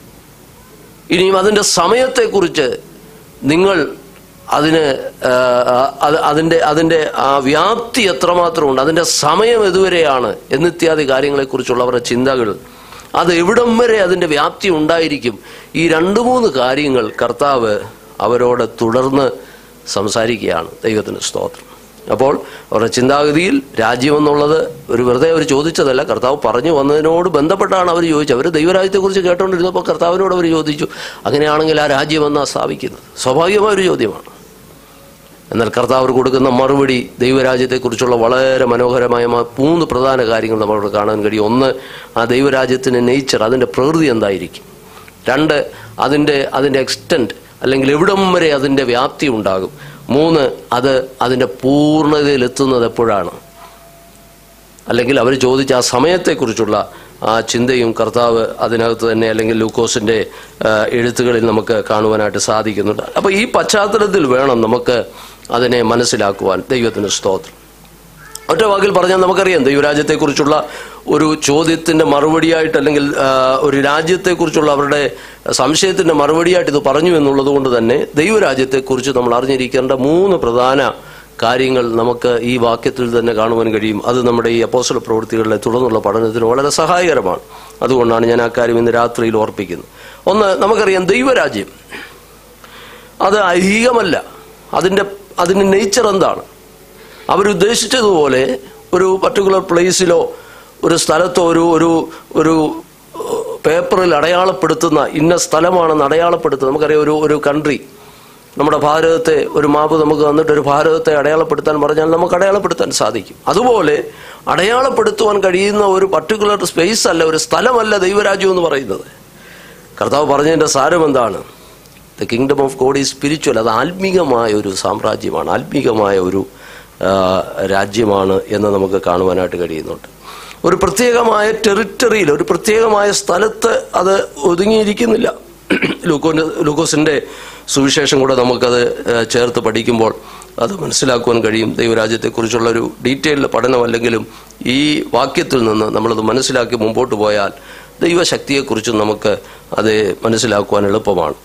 ഇനിയും അതിൻ്റെ സമയത്തെക്കുറിച്ച് നിങ്ങൾ അതിന് അതിൻ്റെ അതിൻ്റെ ആ വ്യാപ്തി എത്രമാത്രമുണ്ട്, അതിൻ്റെ സമയം എതുവരെയാണ് എന്നിത്യാദി കാര്യങ്ങളെക്കുറിച്ചുള്ള അവരുടെ ചിന്തകൾ, അത് എവിടം വരെ അതിൻ്റെ വ്യാപ്തി ഉണ്ടായിരിക്കും, ഈ രണ്ട് മൂന്ന് കാര്യങ്ങൾ കർത്താവ് അവരോട് തുടർന്ന് സംസാരിക്കുകയാണ്. ദൈവത്തിന് സ്തോത്രം. അപ്പോൾ അവരുടെ ചിന്താഗതിയിൽ രാജ്യമെന്നുള്ളത് ഒരു വെറുതെ അവർ ചോദിച്ചതല്ല, കർത്താവ് പറഞ്ഞു വന്നതിനോട് ബന്ധപ്പെട്ടാണ് അവർ ചോദിച്ചത്. അവർ ദൈവരാജ്യത്തെക്കുറിച്ച് കേട്ടുകൊണ്ടിരുന്നപ്പോൾ കർത്താവിനോട് അവർ ചോദിച്ചു, അങ്ങനെയാണെങ്കിൽ ആ രാജ്യമെന്നാണ് സ്ഥാപിക്കുന്നത്? സ്വാഭാവികമായ ഒരു ചോദ്യമാണ്. എന്നാൽ കർത്താവ് കൊടുക്കുന്ന മറുപടി ദൈവരാജ്യത്തെക്കുറിച്ചുള്ള വളരെ മനോഹരമായ മൂന്ന് പ്രധാന കാര്യങ്ങൾ നമ്മളോട് കാണാൻ കഴിയും. ഒന്ന്, ആ ദൈവരാജ്യത്തിൻ്റെ നേച്ചർ, അതിൻ്റെ പ്രകൃതി എന്തായിരിക്കും. രണ്ട്, അതിൻ്റെ അതിൻ്റെ എക്സ്റ്റെൻറ്റ് അല്ലെങ്കിൽ എവിടം വരെ അതിൻ്റെ വ്യാപ്തി ഉണ്ടാകും. മൂന്ന്, അത് അതിൻ്റെ പൂർണ്ണതയിലെത്തുന്നത് എപ്പോഴാണ്. അല്ലെങ്കിൽ അവർ ചോദിച്ച ആ സമയത്തെക്കുറിച്ചുള്ള ആ ചിന്തയും കർത്താവ് അതിനകത്ത് തന്നെ അല്ലെങ്കിൽ ലൂക്കോസിൻ്റെ എഴുത്തുകളിൽ നമുക്ക് കാണുവാനായിട്ട് സാധിക്കുന്നുണ്ട്. അപ്പോൾ ഈ പശ്ചാത്തലത്തിൽ വേണം നമുക്ക് അതിനെ മനസ്സിലാക്കുവാൻ. ദൈവത്തിന് സ്തോത്രം. ഒറ്റ വാക്കിൽ പറഞ്ഞാൽ നമുക്കറിയാം, ദൈവരാജ്യത്തെക്കുറിച്ചുള്ള ഒരു ചോദ്യത്തിൻ്റെ മറുപടിയായിട്ട് അല്ലെങ്കിൽ ഒരു രാജ്യത്തെക്കുറിച്ചുള്ള അവരുടെ സംശയത്തിൻ്റെ മറുപടിയായിട്ട് ഇത് പറഞ്ഞു എന്നുള്ളത് കൊണ്ട് തന്നെ ദൈവരാജ്യത്തെക്കുറിച്ച് നമ്മൾ അറിഞ്ഞിരിക്കേണ്ട മൂന്ന് പ്രധാന കാര്യങ്ങൾ നമുക്ക് ഈ വാക്യത്തിൽ തന്നെ കാണുവാൻ കഴിയും. അത് നമ്മുടെ ഈ അപ്പോസ്തല പ്രവൃത്തികളിലെ തുടർന്നുള്ള പഠനത്തിന് വളരെ സഹായകരമാണ്. അതുകൊണ്ടാണ് ഞാൻ ആ കാര്യം ഇന്ന് രാത്രിയിൽ ഓർപ്പിക്കുന്നത്. ഒന്ന്, നമുക്കറിയാം ദൈവരാജ്യം അത് ഐഹികമല്ല. അതിൻ്റെ അതിൻ്റെ നേച്ചർ എന്താണ്? അവരുദ്ദേശിച്ചതുപോലെ ഒരു പർട്ടിക്കുലർ പ്ലേസിലോ ഒരു സ്ഥലത്തോ ഒരു ഒരു ഒരു പേപ്പറിൽ അടയാളപ്പെടുത്തുന്ന ഇന്ന സ്ഥലമാണെന്ന് അടയാളപ്പെടുത്തുന്നത്. നമുക്കറിയാം, ഒരു ഒരു കൺട്രി നമ്മുടെ ഭാരതത്തെ ഒരു മാപ്പ് നമുക്ക് തന്നിട്ട് ഒരു ഭാരതത്തെ അടയാളപ്പെടുത്താൻ പറഞ്ഞാൽ നമുക്ക് അടയാളപ്പെടുത്താൻ സാധിക്കും. അതുപോലെ അടയാളപ്പെടുത്തുവാൻ കഴിയുന്ന ഒരു പർട്ടിക്കുലർ സ്പേസ് അല്ല, ഒരു സ്ഥലമല്ല ദൈവരാജ്യം എന്ന് പറയുന്നത്. കർത്താവ് പറഞ്ഞതിൻ്റെ സാരം എന്താണ്? The kingdom of God is spiritual. അത് ആത്മീകമായ ഒരു സാമ്രാജ്യമാണ്, ആത്മീകമായ ഒരു രാജ്യമാണ് എന്ന് നമുക്ക് കാണുവാനായിട്ട് കഴിയുന്നുണ്ട്. ഒരു പ്രത്യേകമായ ടെറിറ്ററിയിൽ, ഒരു പ്രത്യേകമായ സ്ഥലത്ത് അത് ഒതുങ്ങിയിരിക്കുന്നില്ല. ലൂക്കോൻ്റെ ലൂക്കോസിൻ്റെ സുവിശേഷം കൂടെ നമുക്കത് ചേർത്ത് പഠിക്കുമ്പോൾ അത് മനസ്സിലാക്കുവാൻ കഴിയും. ദൈവരാജ്യത്തെക്കുറിച്ചുള്ള ഒരു ഡീറ്റെയിൽഡ് പഠനമല്ലെങ്കിലും ഈ വാക്യത്തിൽ നിന്ന് നമ്മളത് മനസ്സിലാക്കി മുമ്പോട്ട് പോയാൽ ദൈവശക്തിയെക്കുറിച്ചും നമുക്ക് അത് മനസ്സിലാക്കുവാൻ എളുപ്പമാണ്.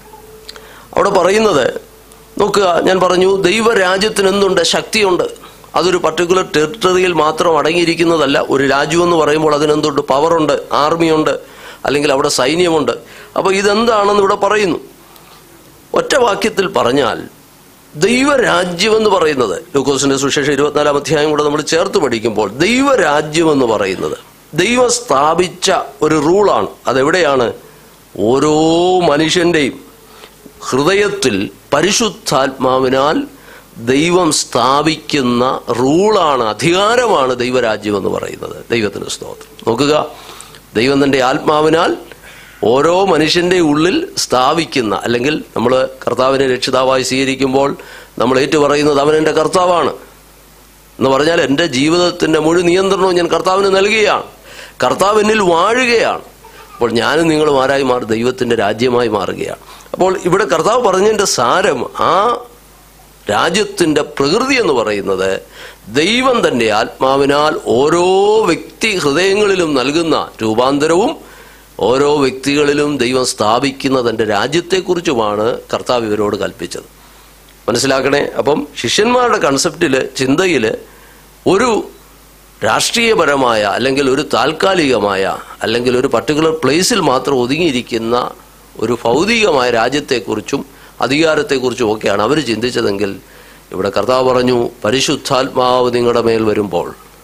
അവിടെ പറയുന്നത് നോക്കുക, ഞാൻ പറഞ്ഞു ദൈവരാജ്യത്തിന് എന്തുണ്ട്? ശക്തിയുണ്ട്. അതൊരു പർട്ടിക്കുലർ ടെറിട്ടറിയിൽ മാത്രം അടങ്ങിയിരിക്കുന്നതല്ല. ഒരു രാജ്യമെന്ന് പറയുമ്പോൾ അതിനെന്തുണ്ട്? പവറുണ്ട്, ആർമിയുണ്ട്, അല്ലെങ്കിൽ അവിടെ സൈന്യമുണ്ട്. അപ്പോൾ ഇതെന്താണെന്ന് ഇവിടെ പറയുന്നു. ഒറ്റ വാക്യത്തിൽ പറഞ്ഞാൽ ദൈവരാജ്യമെന്ന് പറയുന്നത്, ലൂക്കോസിന്റെ സുവിശേഷം ഇരുപത്തിനാലാം അധ്യായം കൂടെ നമ്മൾ ചേർത്ത് പഠിക്കുമ്പോൾ ദൈവരാജ്യമെന്ന് പറയുന്നത് ദൈവം സ്ഥാപിച്ച ഒരു റൂളാണ്. അതെവിടെയാണ്? ഓരോ മനുഷ്യൻ്റെയും ഹൃദയത്തിൽ പരിശുദ്ധാത്മാവിനാൽ ദൈവം സ്ഥാപിക്കുന്ന റൂളാണ്, അധികാരമാണ് ദൈവരാജ്യം എന്ന് പറയുന്നത്. ദൈവത്തിന് സ്തോത്രം. നോക്കുക, ദൈവം തൻ്റെ ആത്മാവിനാൽ ഓരോ മനുഷ്യൻ്റെ ഉള്ളിൽ സ്ഥാപിക്കുന്ന, അല്ലെങ്കിൽ നമ്മൾ കർത്താവിനെ രക്ഷിതാവായി സ്വീകരിക്കുമ്പോൾ നമ്മൾ ഏറ്റുപറയുന്നത് അവൻ എൻ്റെ കർത്താവാണ് എന്ന് പറഞ്ഞാൽ എൻ്റെ ജീവിതത്തിൻ്റെ മുഴുവൻ നിയന്ത്രണവും ഞാൻ കർത്താവിന് നൽകുകയാണ്. കർത്താവ് എന്നിൽ വാഴുകയാണ്. അപ്പോൾ ഞാനും നിങ്ങളും ആരായി മാറി? ദൈവത്തിൻ്റെ രാജ്യമായി മാറുകയാണ്. അപ്പോൾ ഇവിടെ കർത്താവ് പറഞ്ഞതിൻ്റെ സാരം, ആ രാജ്യത്തിൻ്റെ പ്രകൃതി എന്ന് പറയുന്നത് ദൈവം തൻ്റെ ആത്മാവിനാൽ ഓരോ വ്യക്തി ഹൃദയങ്ങളിലും നൽകുന്ന രൂപാന്തരവും ഓരോ വ്യക്തികളിലും ദൈവം സ്ഥാപിക്കുന്ന തൻ്റെ രാജ്യത്തെക്കുറിച്ചുമാണ് കർത്താവ് ഇവരോട് കൽപ്പിച്ചത്. മനസ്സിലാക്കണേ. അപ്പം ശിഷ്യന്മാരുടെ കൺസെപ്റ്റിൽ, ചിന്തയിൽ ഒരു രാഷ്ട്രീയപരമായ അല്ലെങ്കിൽ ഒരു താൽക്കാലികമായ അല്ലെങ്കിൽ ഒരു പർട്ടിക്കുലർ പ്ലേസിൽ മാത്രം ഒതുങ്ങിയിരിക്കുന്ന ഒരു ഭൗതികമായ രാജ്യത്തെക്കുറിച്ചും അധികാരത്തെക്കുറിച്ചും ഒക്കെയാണ് അവർ ചിന്തിച്ചതെങ്കിൽ ഇവിടെ കർത്താവ് പറഞ്ഞു പരിശുദ്ധാത്മാവ് നിങ്ങളുടെ മേൽ വരുമ്പോൾ.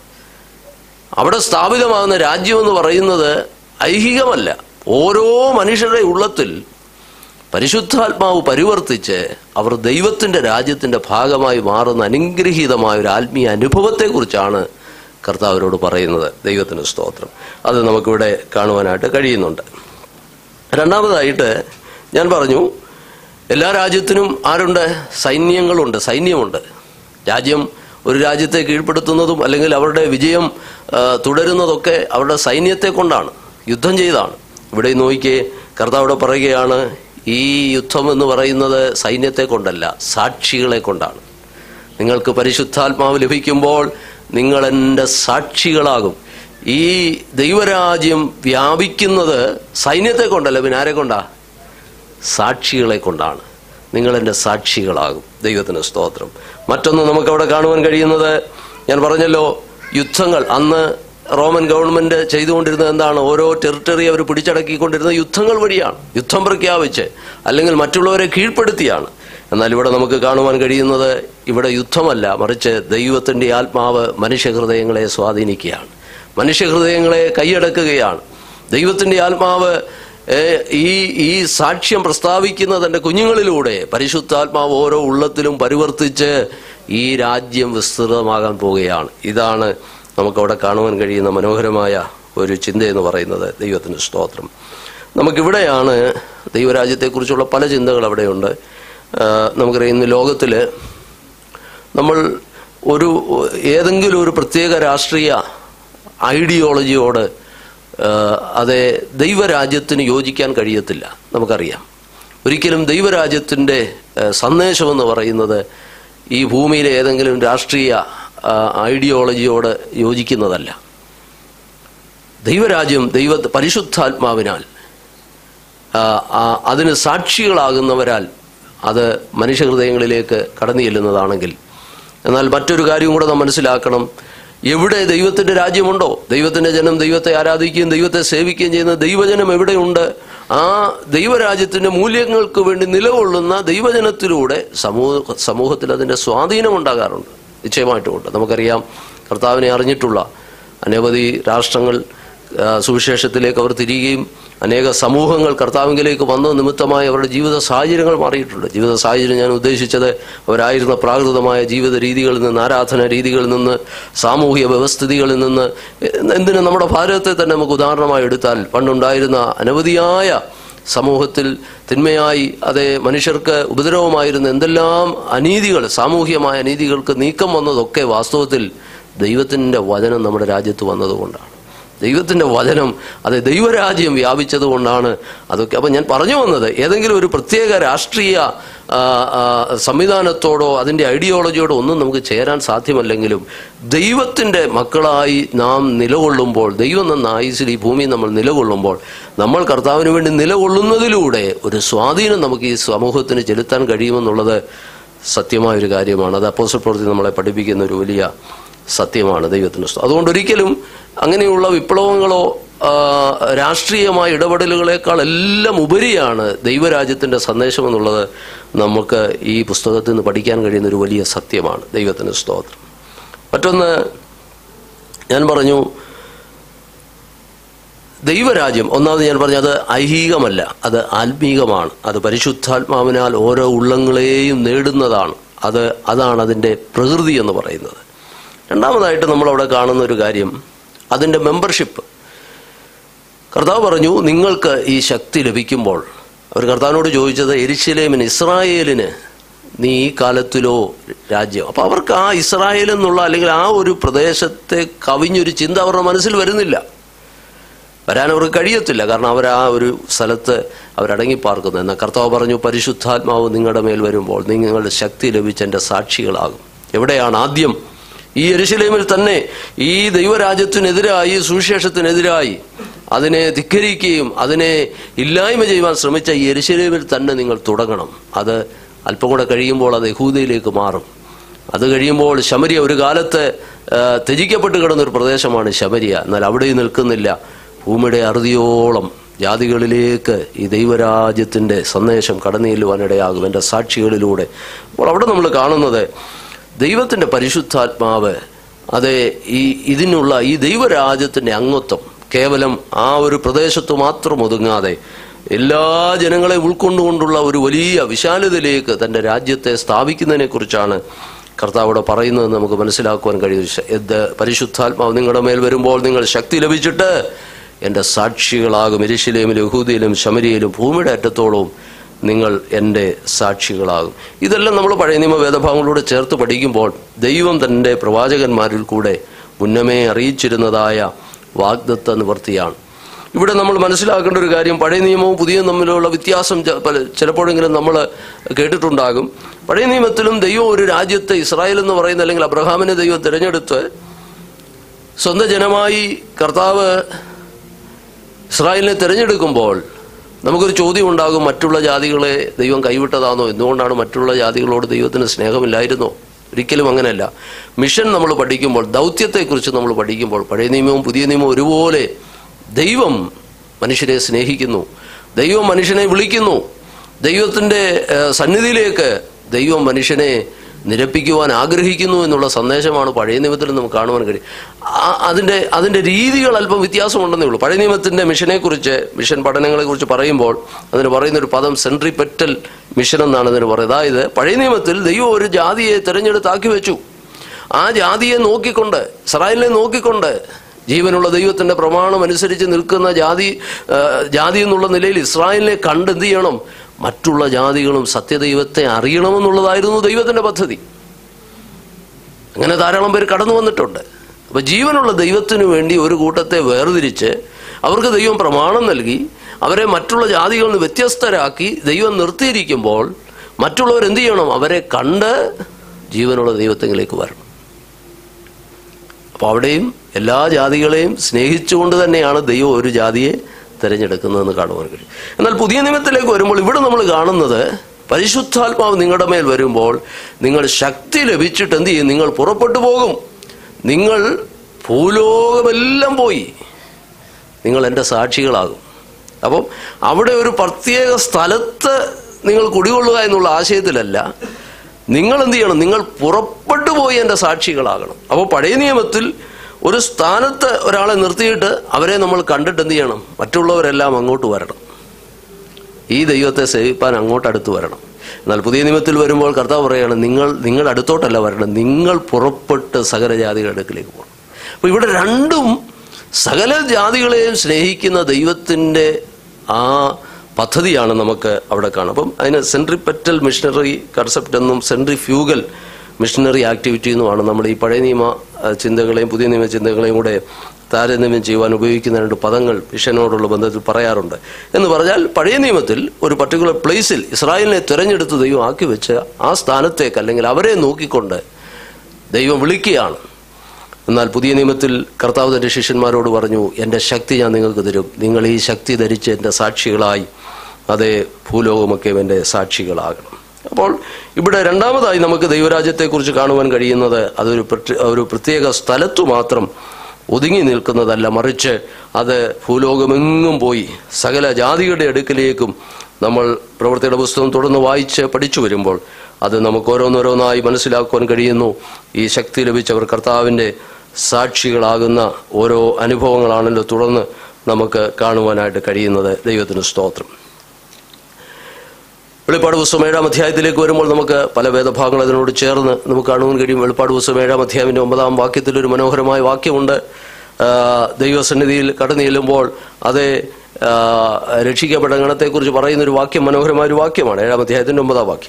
അവിടെ സ്ഥാപിതമാകുന്ന രാജ്യം എന്ന് പറയുന്നത് ഐഹികമല്ല. ഓരോ മനുഷ്യരുടെ ഉള്ളത്തിൽ പരിശുദ്ധാത്മാവ് പരിവർത്തിച്ച് അവർ ദൈവത്തിൻ്റെ രാജ്യത്തിൻ്റെ ഭാഗമായി മാറുന്ന അനുഗ്രഹീതമായ ഒരു ആത്മീയ അനുഭവത്തെക്കുറിച്ചാണ് കർത്താവിനോട് പറയുന്നത്. ദൈവത്തിന് സ്തോത്രം. അത് നമുക്കിവിടെ കാണുവാനായിട്ട് കഴിയുന്നുണ്ട്. രണ്ടാമതായിട്ട് ഞാൻ പറഞ്ഞു, എല്ലാ രാജ്യത്തിനും ആരുണ്ട്? സൈന്യങ്ങളുണ്ട്, സൈന്യമുണ്ട്. രാജ്യം ഒരു രാജ്യത്തെ കീഴ്പ്പെടുത്തുന്നതും അല്ലെങ്കിൽ അവരുടെ വിജയം തുടരുന്നതൊക്കെ അവരുടെ സൈന്യത്തെ കൊണ്ടാണ്, യുദ്ധം ചെയ്താണ്. ഇവിടെ നോക്കിയേ, കർത്താവിടെ പറയുകയാണ്, ഈ യുദ്ധം എന്ന് പറയുന്നത് സൈന്യത്തെ കൊണ്ടല്ല, സാക്ഷികളെ കൊണ്ടാണ്. നിങ്ങൾക്ക് പരിശുദ്ധാത്മാവ് ലഭിക്കുമ്പോൾ നിങ്ങൾ എൻ്റെ സാക്ഷികളാകും. ഈ ദൈവരാജ്യം വ്യാപിക്കുന്നത് സൈന്യത്തെ കൊണ്ടല്ല, പിന്നെ ആരെ കൊണ്ടാ? സാക്ഷികളെ കൊണ്ടാണ്. നിങ്ങൾ എൻ്റെ സാക്ഷികളാകും. ദൈവത്തിന് സ്തോത്രം. മറ്റൊന്ന് നമുക്കവിടെ കാണുവാൻ കഴിയുന്നത്, ഞാൻ പറഞ്ഞല്ലോ, യുദ്ധങ്ങൾ. അന്ന് റോമൻ ഗവൺമെന്റ് ചെയ്തുകൊണ്ടിരുന്നത് എന്താണ്? ഓരോ ടെറിട്ടറി അവർ പിടിച്ചടക്കിക്കൊണ്ടിരുന്നത് യുദ്ധങ്ങൾ വഴിയാണ്. യുദ്ധം പ്രഖ്യാപിച്ച് അല്ലെങ്കിൽ മറ്റുള്ളവരെ കീഴ്പ്പെടുത്തിയാണ്. എന്നാൽ ഇവിടെ നമുക്ക് കാണുവാൻ കഴിയുന്നത്, ഇവിടെ യുദ്ധമല്ല, മറിച്ച് ദൈവത്തിൻ്റെ ആത്മാവ് മനുഷ്യഹൃദയങ്ങളെ സ്വാധീനിക്കുകയാണ്, മനുഷ്യഹൃദയങ്ങളെ കൈയടക്കുകയാണ്. ദൈവത്തിൻ്റെ ആത്മാവ് ഈ ഈ സാക്ഷ്യം പ്രസ്താവിക്കുന്ന തൻ്റെ കുഞ്ഞുങ്ങളിലൂടെ പരിശുദ്ധാത്മാവ് ഓരോ ഉള്ളത്തിലും പരിവർത്തിച്ച് ഈ രാജ്യം വിസ്തൃതമാകാൻ പോവുകയാണ്. ഇതാണ് നമുക്കവിടെ കാണുവാൻ കഴിയുന്ന മനോഹരമായ ഒരു ചിന്തയെന്ന് പറയുന്നത്. ദൈവത്തിന് സ്തോത്രം. നമുക്കിവിടെയാണ് ദൈവരാജ്യത്തെക്കുറിച്ചുള്ള പല ചിന്തകൾ അവിടെയുണ്ട്. നമുക്കറിയാം, ഇന്ന് ലോകത്തിൽ നമ്മൾ ഒരു ഏതെങ്കിലും ഒരു പ്രത്യേക രാഷ്ട്രീയ ഐഡിയോളജിയോട് അതെ ദൈവരാജ്യത്തിന് യോജിക്കാൻ കഴിയത്തില്ല. നമുക്കറിയാം, ഒരിക്കലും ദൈവരാജ്യത്തിൻ്റെ സന്ദേശമെന്ന് പറയുന്നത് ഈ ഭൂമിയിലെ ഏതെങ്കിലും രാഷ്ട്രീയ ഐഡിയോളജിയോട് യോജിക്കുന്നതല്ല. ദൈവരാജ്യം ദൈവ പരിശുദ്ധാത്മാവിനാൽ അതിന് സാക്ഷികളാകുന്നവരാൽ അത് മനുഷ്യഹൃദയങ്ങളിലേക്ക് കടന്നു ചെല്ലുന്നതാണെങ്കിൽ, എന്നാൽ മറ്റൊരു കാര്യം കൂടെ നാം മനസ്സിലാക്കണം. എവിടെ ദൈവത്തിൻ്റെ രാജ്യമുണ്ടോ, ദൈവത്തിൻ്റെ ജനം ദൈവത്തെ ആരാധിക്കുകയും ദൈവത്തെ സേവിക്കുകയും ചെയ്യുന്ന ദൈവജനം എവിടെയുണ്ട്, ആ ദൈവരാജ്യത്തിൻ്റെ മൂല്യങ്ങൾക്ക് വേണ്ടി നിലകൊള്ളുന്ന ദൈവജനത്തിലൂടെ സമൂഹ സമൂഹത്തിൽ അതിൻ്റെ സ്വാധീനം ഉണ്ടാകാറുണ്ട്. നിശ്ചയമായിട്ടുമുണ്ട്. നമുക്കറിയാം, കർത്താവിനെ അറിഞ്ഞിട്ടുള്ള അനവധി രാഷ്ട്രങ്ങൾ സുവിശേഷത്തിലേക്ക് അവർ തിരികുകയും അനേക സമൂഹങ്ങൾ കർത്താവിലേക്ക് വന്ന നിമിത്തമായി അവരുടെ ജീവിത സാഹചര്യങ്ങൾ മാറിയിട്ടുണ്ട്. ജീവിത സാഹചര്യം ഞാൻ ഉദ്ദേശിച്ചത് അവരായിരുന്ന പ്രാകൃതമായ ജീവിത രീതികളിൽ നിന്ന്, ആരാധന രീതികളിൽ നിന്ന്, സാമൂഹിക വ്യവസ്ഥിതികളിൽ നിന്ന്. എന്തിനും നമ്മുടെ ഭാരതത്തെ തന്നെ നമുക്ക് ഉദാഹരണമായി എടുത്താൽ, പണ്ടുണ്ടായിരുന്ന അനവധിയായ സമൂഹത്തിൽ തിന്മയായി അതേ മനുഷ്യർക്ക് ഉപദ്രവമായിരുന്ന എന്തെല്ലാം അനീതികൾ, സാമൂഹികമായ അനീതികൾക്ക് നീക്കം വന്നതൊക്കെ വാസ്തവത്തിൽ ദൈവത്തിൻ്റെ വചനം നമ്മുടെ രാജ്യത്ത് വന്നതുകൊണ്ടാണ്. ദൈവത്തിൻ്റെ വചനം, അത് ദൈവരാജ്യം വ്യാപിച്ചത് കൊണ്ടാണ് അതൊക്കെ. അപ്പം ഞാൻ പറഞ്ഞു വന്നത്, ഏതെങ്കിലും ഒരു പ്രത്യേക രാഷ്ട്രീയ സംവിധാനത്തോടോ അതിൻ്റെ ഐഡിയോളജിയോടോ ഒന്നും നമുക്ക് ചേരാൻ സാധ്യമല്ലെങ്കിലും ദൈവത്തിൻ്റെ മക്കളായി നാം നിലകൊള്ളുമ്പോൾ, ദൈവം എന്ന ആയുസ്സിൽ ഈ ഭൂമിയിൽ നമ്മൾ നിലകൊള്ളുമ്പോൾ, നമ്മൾ കർത്താവിന് വേണ്ടി നിലകൊള്ളുന്നതിലൂടെ ഒരു സ്വാധീനം നമുക്ക് ഈ സമൂഹത്തിന് ചെലുത്താൻ കഴിയുമെന്നുള്ളത് സത്യമായൊരു കാര്യമാണ്. അത് അപ്പോസ്തല പ്രവൃത്തി നമ്മളെ പഠിപ്പിക്കുന്ന ഒരു വലിയ സത്യമാണ്. ദൈവത്തിന് അതുകൊണ്ട് ഒരിക്കലും അങ്ങനെയുള്ള വിപ്ലവങ്ങളോ രാഷ്ട്രീയമായ ഇടപെടലുകളെക്കാൾ എല്ലാം ഉപരിയാണ് ദൈവരാജ്യത്തിൻ്റെ സന്ദേശം എന്നുള്ളത് നമുക്ക് ഈ പുസ്തകത്തിൽ നിന്ന് പഠിക്കാൻ കഴിയുന്ന ഒരു വലിയ സത്യമാണ്. ദൈവത്തിന് സ്തോത്രം. മറ്റൊന്ന് ഞാൻ പറഞ്ഞു, ദൈവരാജ്യം ഒന്നാമത് ഞാൻ പറഞ്ഞു, അത് ഐഹികമല്ല, അത് ആത്മീകമാണ്. അത് പരിശുദ്ധാത്മാവിനാൽ ഓരോ ഉള്ളങ്ങളെയും നേടുന്നതാണ്. അത് അതാണ് അതിൻ്റെ പ്രകൃതി എന്ന് പറയുന്നത്. രണ്ടാമതായിട്ട് നമ്മളവിടെ കാണുന്ന ഒരു കാര്യം, അതിൻ്റെ മെമ്പർഷിപ്പ്. കർത്താവ് പറഞ്ഞു, നിങ്ങൾക്ക് ഈ ശക്തി ലഭിക്കുമ്പോൾ, അവർ കർത്താവിനോട് ചോദിച്ചത് യെരൂശലേമിന്, ഇസ്രായേലിന് നീ ഈ കാലത്തിലോ രാജ്യം. അപ്പോൾ അവർക്ക് ആ ഇസ്രായേൽ എന്നുള്ള അല്ലെങ്കിൽ ആ ഒരു പ്രദേശത്തെ കവിഞ്ഞൊരു ചിന്ത അവരുടെ മനസ്സിൽ വരുന്നില്ല, വരാൻ അവർക്ക് കഴിയത്തില്ല. കാരണം അവർ ആ ഒരു സ്ഥലത്ത് അവരടങ്ങിപ്പാർക്കുന്നു. എന്നാൽ കർത്താവ് പറഞ്ഞു, പരിശുദ്ധാത്മാവ് നിങ്ങളുടെ മേൽ വരുമ്പോൾ നിങ്ങളുടെ ശക്തി ലഭിച്ച് എൻ്റെ സാക്ഷികളാകും. എവിടെയാണ്? ആദ്യം ഈ യെരൂശലേമിൽ തന്നെ ഈ ദൈവരാജ്യത്തിനെതിരായി, സുവിശേഷത്തിനെതിരായി അതിനെ ധിക്കരിക്കുകയും അതിനെ ഇല്ലായ്മ ചെയ്യുവാൻ ശ്രമിച്ച ഈ യെരൂശലേമിൽ തന്നെ നിങ്ങൾ തുടങ്ങണം. അത് അല്പം കൂടെ കഴിയുമ്പോൾ അത് യഹൂദയിലേക്ക് മാറും. അത് കഴിയുമ്പോൾ ശമരിയ, ഒരു കാലത്ത് ത്യജിക്കപ്പെട്ട് കിടന്നൊരു പ്രദേശമാണ് ശമരിയ. എന്നാൽ അവിടെ നിൽക്കുന്നില്ല. ഭൂമിയുടെ അറുതിയോളം ജാതികളിലേക്ക് ഈ ദൈവരാജ്യത്തിൻ്റെ സന്ദേശം കടന്നു ചെല്ലുവാനിടയാകും എൻ്റെ സാക്ഷികളിലൂടെ. അപ്പോൾ അവിടെ നമ്മൾ കാണുന്നത് ദൈവത്തിൻ്റെ പരിശുദ്ധാത്മാവ് അതെ ഈ ഇതിനുള്ള ഈ ദൈവരാജ്യത്തിൻ്റെ അംഗത്വം കേവലം ആ ഒരു പ്രദേശത്ത് മാത്രം ഒതുങ്ങാതെ എല്ലാ ജനങ്ങളെ ഉൾക്കൊണ്ടുകൊണ്ടുള്ള ഒരു വലിയ വിശാലതയിലേക്ക് തൻ്റെ രാജ്യത്തെ സ്ഥാപിക്കുന്നതിനെ കുറിച്ചാണ് കർത്താവിടെ പറയുന്നത് നമുക്ക് മനസ്സിലാക്കുവാൻ കഴിയും. എന്ത് പരിശുദ്ധാത്മാവ് നിങ്ങളുടെ മേൽ വരുമ്പോൾ നിങ്ങൾ ശക്തി ലഭിച്ചിട്ട് എൻ്റെ സാക്ഷികളാകും. യെരൂശലേമിലും യഹൂദയിലും ശമരിയയിലും ഭൂമിയുടെ അറ്റത്തോളവും നിങ്ങൾ എൻ്റെ സാക്ഷികളാകും. ഇതെല്ലാം നമ്മൾ പഴയ നിയമ വേദഭാഗങ്ങളോട് ചേർത്ത് പഠിക്കുമ്പോൾ ദൈവം തൻ്റെ പ്രവാചകന്മാരിൽ കൂടെ മുന്നമേ അറിയിച്ചിരുന്നതായ വാഗ്ദത്ത നിവൃത്തിയാണ്. ഇവിടെ നമ്മൾ മനസ്സിലാക്കേണ്ട ഒരു കാര്യം, പഴയ നിയമവും പുതിയ തമ്മിലുള്ള വ്യത്യാസം ചിലപ്പോഴെങ്കിലും നമ്മൾ കേട്ടിട്ടുണ്ടാകും. പഴയ നിയമത്തിലും ദൈവം ഒരു രാജ്യത്തെ ഇസ്രായേൽ എന്ന് പറയുന്ന അല്ലെങ്കിൽ അബ്രഹാമിനെ ദൈവം തിരഞ്ഞെടുത്ത് സ്വന്തം ജനമായി കർത്താവ് ഇസ്രായേലിനെ തിരഞ്ഞെടുക്കുമ്പോൾ നമുക്കൊരു ചോദ്യം ഉണ്ടാകും, മറ്റുള്ള ജാതികളെ ദൈവം കൈവിട്ടതാണോ? എന്തുകൊണ്ടാണ് മറ്റുള്ള ജാതികളോട് ദൈവത്തിന് സ്നേഹമില്ലായിരുന്നോ? ഒരിക്കലും അങ്ങനെയല്ല. മിഷൻ നമ്മൾ പഠിക്കുമ്പോൾ, ദൗത്യത്തെക്കുറിച്ച് നമ്മൾ പഠിക്കുമ്പോൾ പഴയ നിയമവും പുതിയ നിയമവും ഒരുപോലെ ദൈവം മനുഷ്യരെ സ്നേഹിക്കുന്നു, ദൈവം മനുഷ്യനെ വിളിക്കുന്നു, ദൈവത്തിൻ്റെ സന്നിധിയിലേക്ക് ദൈവം മനുഷ്യനെ നിരപ്പിക്കുവാൻ ആഗ്രഹിക്കുന്നു എന്നുള്ള സന്ദേശമാണ് പഴയ നിയമത്തിൽ നമുക്ക് കാണുവാൻ കഴിയും. അതിൻ്റെ അതിൻ്റെ രീതികൾ അല്പം വ്യത്യാസമുണ്ടെന്നേ ഉള്ളൂ. പഴയ നിയമത്തിൻ്റെ മിഷനെക്കുറിച്ച്, മിഷൻ പഠനങ്ങളെക്കുറിച്ച് പറയുമ്പോൾ അതിന് പറയുന്നൊരു പദം സെൻട്രിപെറ്റൽ മിഷൻ എന്നാണ് അതിന് പറയുന്നത്. അതായത് പഴയ നിയമത്തിൽ ദൈവം ഒരു ജാതിയെ തിരഞ്ഞെടുത്താക്കി വെച്ചു. ആ ജാതിയെ നോക്കിക്കൊണ്ട്, ഇസ്രായേലിനെ നോക്കിക്കൊണ്ട് ജീവനുള്ള ദൈവത്തിൻ്റെ പ്രമാണം അനുസരിച്ച് നിൽക്കുന്ന ജാതി ജാതി എന്നുള്ള നിലയിൽ ഇസ്രായേലിനെ കണ്ട് എന്ത് ചെയ്യണം? മറ്റുള്ള ജാതികളും സത്യദൈവത്തെ അറിയണമെന്നുള്ളതായിരുന്നു ദൈവത്തിൻ്റെ പദ്ധതി. അങ്ങനെ ധാരാളം പേര് കടന്നു വന്നിട്ടുണ്ട്. അപ്പം ജീവനുള്ള ദൈവത്തിനു വേണ്ടി ഒരു കൂട്ടത്തെ വേർതിരിച്ച് അവർക്ക് ദൈവം പ്രമാണം നൽകി അവരെ മറ്റുള്ള ജാതികളിൽ നിന്ന് വ്യത്യസ്തരാക്കി ദൈവം നിർത്തിയിരിക്കുമ്പോൾ മറ്റുള്ളവർ എന്ത് ചെയ്യണം? അവരെ കണ്ട് ജീവനുള്ള ദൈവത്തിലേക്ക് വരണം. അപ്പോൾ അവിടെയും എല്ലാ ജാതികളെയും സ്നേഹിച്ചുകൊണ്ട് തന്നെയാണ് ദൈവം ഒരു ജാതിയെ തിരഞ്ഞെടുക്കുന്നതെന്ന് കാണുവാൻ കഴിയും. എന്നാൽ പുതിയ നിയമത്തിലേക്ക് വരുമ്പോൾ ഇവിടെ നമ്മൾ കാണുന്നത് പരിശുദ്ധാത്മാവ് നിങ്ങളുടെ മേൽ വരുമ്പോൾ നിങ്ങൾ ശക്തി ലഭിച്ചിട്ട് എന്ത് ചെയ്യും? നിങ്ങൾ പുറപ്പെട്ടു പോകും. നിങ്ങൾ ഭൂലോകമെല്ലാം പോയി നിങ്ങൾ എൻ്റെ സാക്ഷികളാകും. അപ്പം അവിടെ ഒരു പ്രത്യേക സ്ഥലത്ത് നിങ്ങൾ കുടികൊള്ളുക എന്നുള്ള ആശയത്തിലല്ല, നിങ്ങൾ എന്ത് ചെയ്യണം? നിങ്ങൾ പുറപ്പെട്ടു പോയി എൻ്റെ സാക്ഷികളാകണം. അപ്പോൾ പഴയ നിയമത്തിൽ ഒരു സ്ഥാനത്ത് ഒരാളെ നിർത്തിയിട്ട് അവരെ നമ്മൾ കണ്ടിട്ട് എന്ത് ചെയ്യണം? മറ്റുള്ളവരെല്ലാം അങ്ങോട്ട് വരണം, ഈ ദൈവത്തെ സേവിപ്പാൻ അങ്ങോട്ട് അടുത്ത് വരണം. എന്നാൽ പുതിയ നിയമത്തിൽ വരുമ്പോൾ കർത്താവ് പറയുകയാണ്, നിങ്ങൾ നിങ്ങളുടെ അടുത്തോട്ടല്ല വരണം, നിങ്ങൾ പുറപ്പെട്ട് സകല ജാതികളുടെ അടുക്കിലേക്ക് പോകണം. അപ്പോൾ ഇവിടെ രണ്ടും സകല ജാതികളെയും സ്നേഹിക്കുന്ന ദൈവത്തിൻ്റെ ആ പദ്ധതിയാണ് നമുക്ക് അവിടെ കാണാം. അപ്പം അതിന് സെൻട്രിപെറ്റൽ മിഷണറി കൺസെപ്റ്റ് എന്നും സെൻട്രിഫ്യൂഗൽ മിഷണറി ആക്ടിവിറ്റി എന്നുമാണ് നമ്മൾ ഈ പഴയ നിയമ ചിന്തകളെയും പുതിയ നിയമ ചിന്തകളെയും കൂടെ താരതമ്യം ചെയ്യുവാൻ ഉപയോഗിക്കുന്ന രണ്ട് പദങ്ങൾ മിഷനോടുള്ള ബന്ധത്തിൽ പറയാറുണ്ട്. എന്ന് പറഞ്ഞാൽ പഴയ നിയമത്തിൽ ഒരു പർട്ടിക്കുലർ പ്ലേസിൽ ഇസ്രായേലിനെ തിരഞ്ഞെടുത്ത് ദൈവം ആക്കി വെച്ച് ആ സ്ഥാനത്തേക്ക് അല്ലെങ്കിൽ അവരെ നോക്കിക്കൊണ്ട് ദൈവം വിളിക്കുകയാണ്. എന്നാൽ പുതിയ നിയമത്തിൽ കർത്താവ് തൻ്റെ ശിഷ്യന്മാരോട് പറഞ്ഞു, എൻ്റെ ശക്തി ഞാൻ നിങ്ങൾക്ക് തരും, നിങ്ങൾ ഈ ശക്തി ധരിച്ച് എൻ്റെ സാക്ഷികളായി അതേ ഭൂലോകമൊക്കെ എൻ്റെ സാക്ഷികളാകണം. അപ്പോൾ ഇവിടെ രണ്ടാമതായി നമുക്ക് ദൈവരാജ്യത്തെക്കുറിച്ച് കാണുവാൻ കഴിയുന്നത് അതൊരു ഒരു പ്രത്യേക സ്ഥലത്തു മാത്രം ഒതുങ്ങി നിൽക്കുന്നതല്ല, മറിച്ച് അത് ഭൂലോകമെങ്ങും പോയി സകല ജാതികളുടെ അടുക്കിലേക്കും നമ്മൾ പ്രവൃത്തിയുടെ പുസ്തകം തുടർന്ന് വായിച്ച് പഠിച്ചു വരുമ്പോൾ അത് നമുക്ക് ഓരോന്നോരോന്നായി മനസ്സിലാക്കുവാൻ കഴിയുന്നു. ഈ ശക്തി ലഭിച്ചവർ കർത്താവിൻ്റെ സാക്ഷികളാകുന്ന ഓരോ അനുഭവങ്ങളാണല്ലോ തുടർന്ന് നമുക്ക് കാണുവാനായിട്ട് കഴിയുന്നത്. ദൈവത്തിന് സ്തോത്രം. വെളിപ്പാട് പുസ്തകം ഏഴാം അധ്യായത്തിലേക്ക് വരുമ്പോൾ നമുക്ക് പല വേദഭാഗങ്ങൾ അതിനോട് ചേർന്ന് നമുക്ക് കാണുവാൻ കഴിയും. വെളിപ്പാട് പുസ്തകം ഏഴാം അധ്യായത്തിൻ്റെ ഒമ്പതാം വാക്യത്തിൽ ഒരു മനോഹരമായ വാക്യമുണ്ട്. ദൈവസന്നിധിയിൽ കടന്നു ചെല്ലുമ്പോൾ അതേ രക്ഷിക്കപ്പെട്ട ഗണത്തെക്കുറിച്ച് പറയുന്നൊരു വാക്യം മനോഹരമായ ഒരു വാക്യമാണ്. ഏഴാം അധ്യായത്തിൻ്റെ ഒമ്പതാം വാക്യം.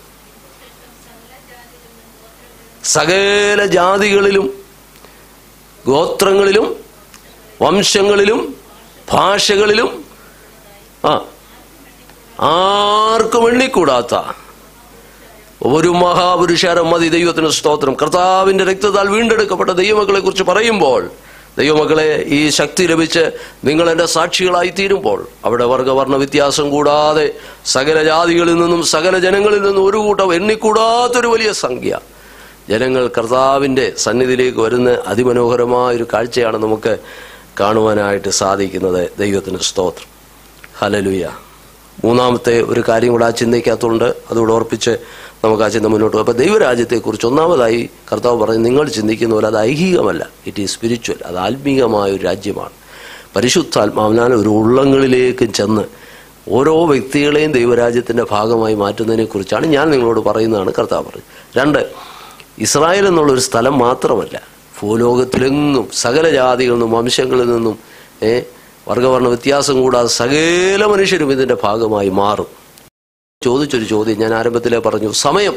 സകല ജാതികളിലും ഗോത്രങ്ങളിലും വംശങ്ങളിലും ഭാഷകളിലും ആ ആർക്കും എണ്ണിക്കൂടാത്ത ഒരു മഹാപുരുഷാരം മതി. ദൈവത്തിന് സ്തോത്രം. കർത്താവിൻ്റെ രക്തത്താൽ വീണ്ടെടുക്കപ്പെട്ട ദൈവമക്കളെ കുറിച്ച് പറയുമ്പോൾ, ദൈവമക്കളെ ഈ ശക്തി ലഭിച്ച് നിങ്ങൾ എൻ്റെ സാക്ഷികളായി തീരുമ്പോൾ അവിടെ വർഗവർണ്ണ വ്യത്യാസം കൂടാതെ സകല ജാതികളിൽ നിന്നും സകല ജനങ്ങളിൽ നിന്നും ഒരു കൂട്ടം എണ്ണിക്കൂടാത്തൊരു വലിയ സംഖ്യ ജനങ്ങൾ കർത്താവിൻ്റെ സന്നിധിയിലേക്ക് വരുന്ന അതിമനോഹരമായൊരു കാഴ്ചയാണ് നമുക്ക് കാണുവാനായിട്ട് സാധിക്കുന്നത്. ദൈവത്തിന് സ്തോത്രം. ഹല്ലേലൂയ. മൂന്നാമത്തെ ഒരു കാര്യം കൂടെ ആ ചിന്തയ്ക്കകത്തുണ്ട്, അതുകൂടെ ഓർപ്പിച്ച് നമുക്ക് ആ ചിന്ത മുന്നോട്ട് പോകും. അപ്പോൾ ദൈവരാജ്യത്തെക്കുറിച്ച് ഒന്നാമതായി കർത്താവ് പറഞ്ഞു, നിങ്ങൾ ചിന്തിക്കുന്ന പോലെ അത് ഐഹികമല്ല, ഇറ്റ് ഈസ് സ്പിരിച്വൽ. അത് ആത്മീകമായ ഒരു രാജ്യമാണ്. പരിശുദ്ധാത്മാവിനാൽ ഒരു ഉള്ളങ്ങളിലേക്ക് ചെന്ന് ഓരോ വ്യക്തികളെയും ദൈവരാജ്യത്തിൻ്റെ ഭാഗമായി മാറ്റുന്നതിനെ കുറിച്ചാണ് ഞാൻ നിങ്ങളോട് പറയുന്നതാണ് കർത്താവ് പറഞ്ഞു. രണ്ട്, ഇസ്രായേൽ എന്നുള്ളൊരു സ്ഥലം മാത്രമല്ല, ഭൂലോകത്തിലെങ്ങും സകല ജാതികളിൽ നിന്നും വംശങ്ങളിൽ നിന്നും ഏ വർഗവർണ്ണ വ്യത്യാസം കൂടാതെ സകല മനുഷ്യരും ഇതിൻ്റെ ഭാഗമായി മാറും. ചോദിച്ചൊരു ചോദ്യം ഞാൻ ആരംഭത്തിലേ പറഞ്ഞു, സമയം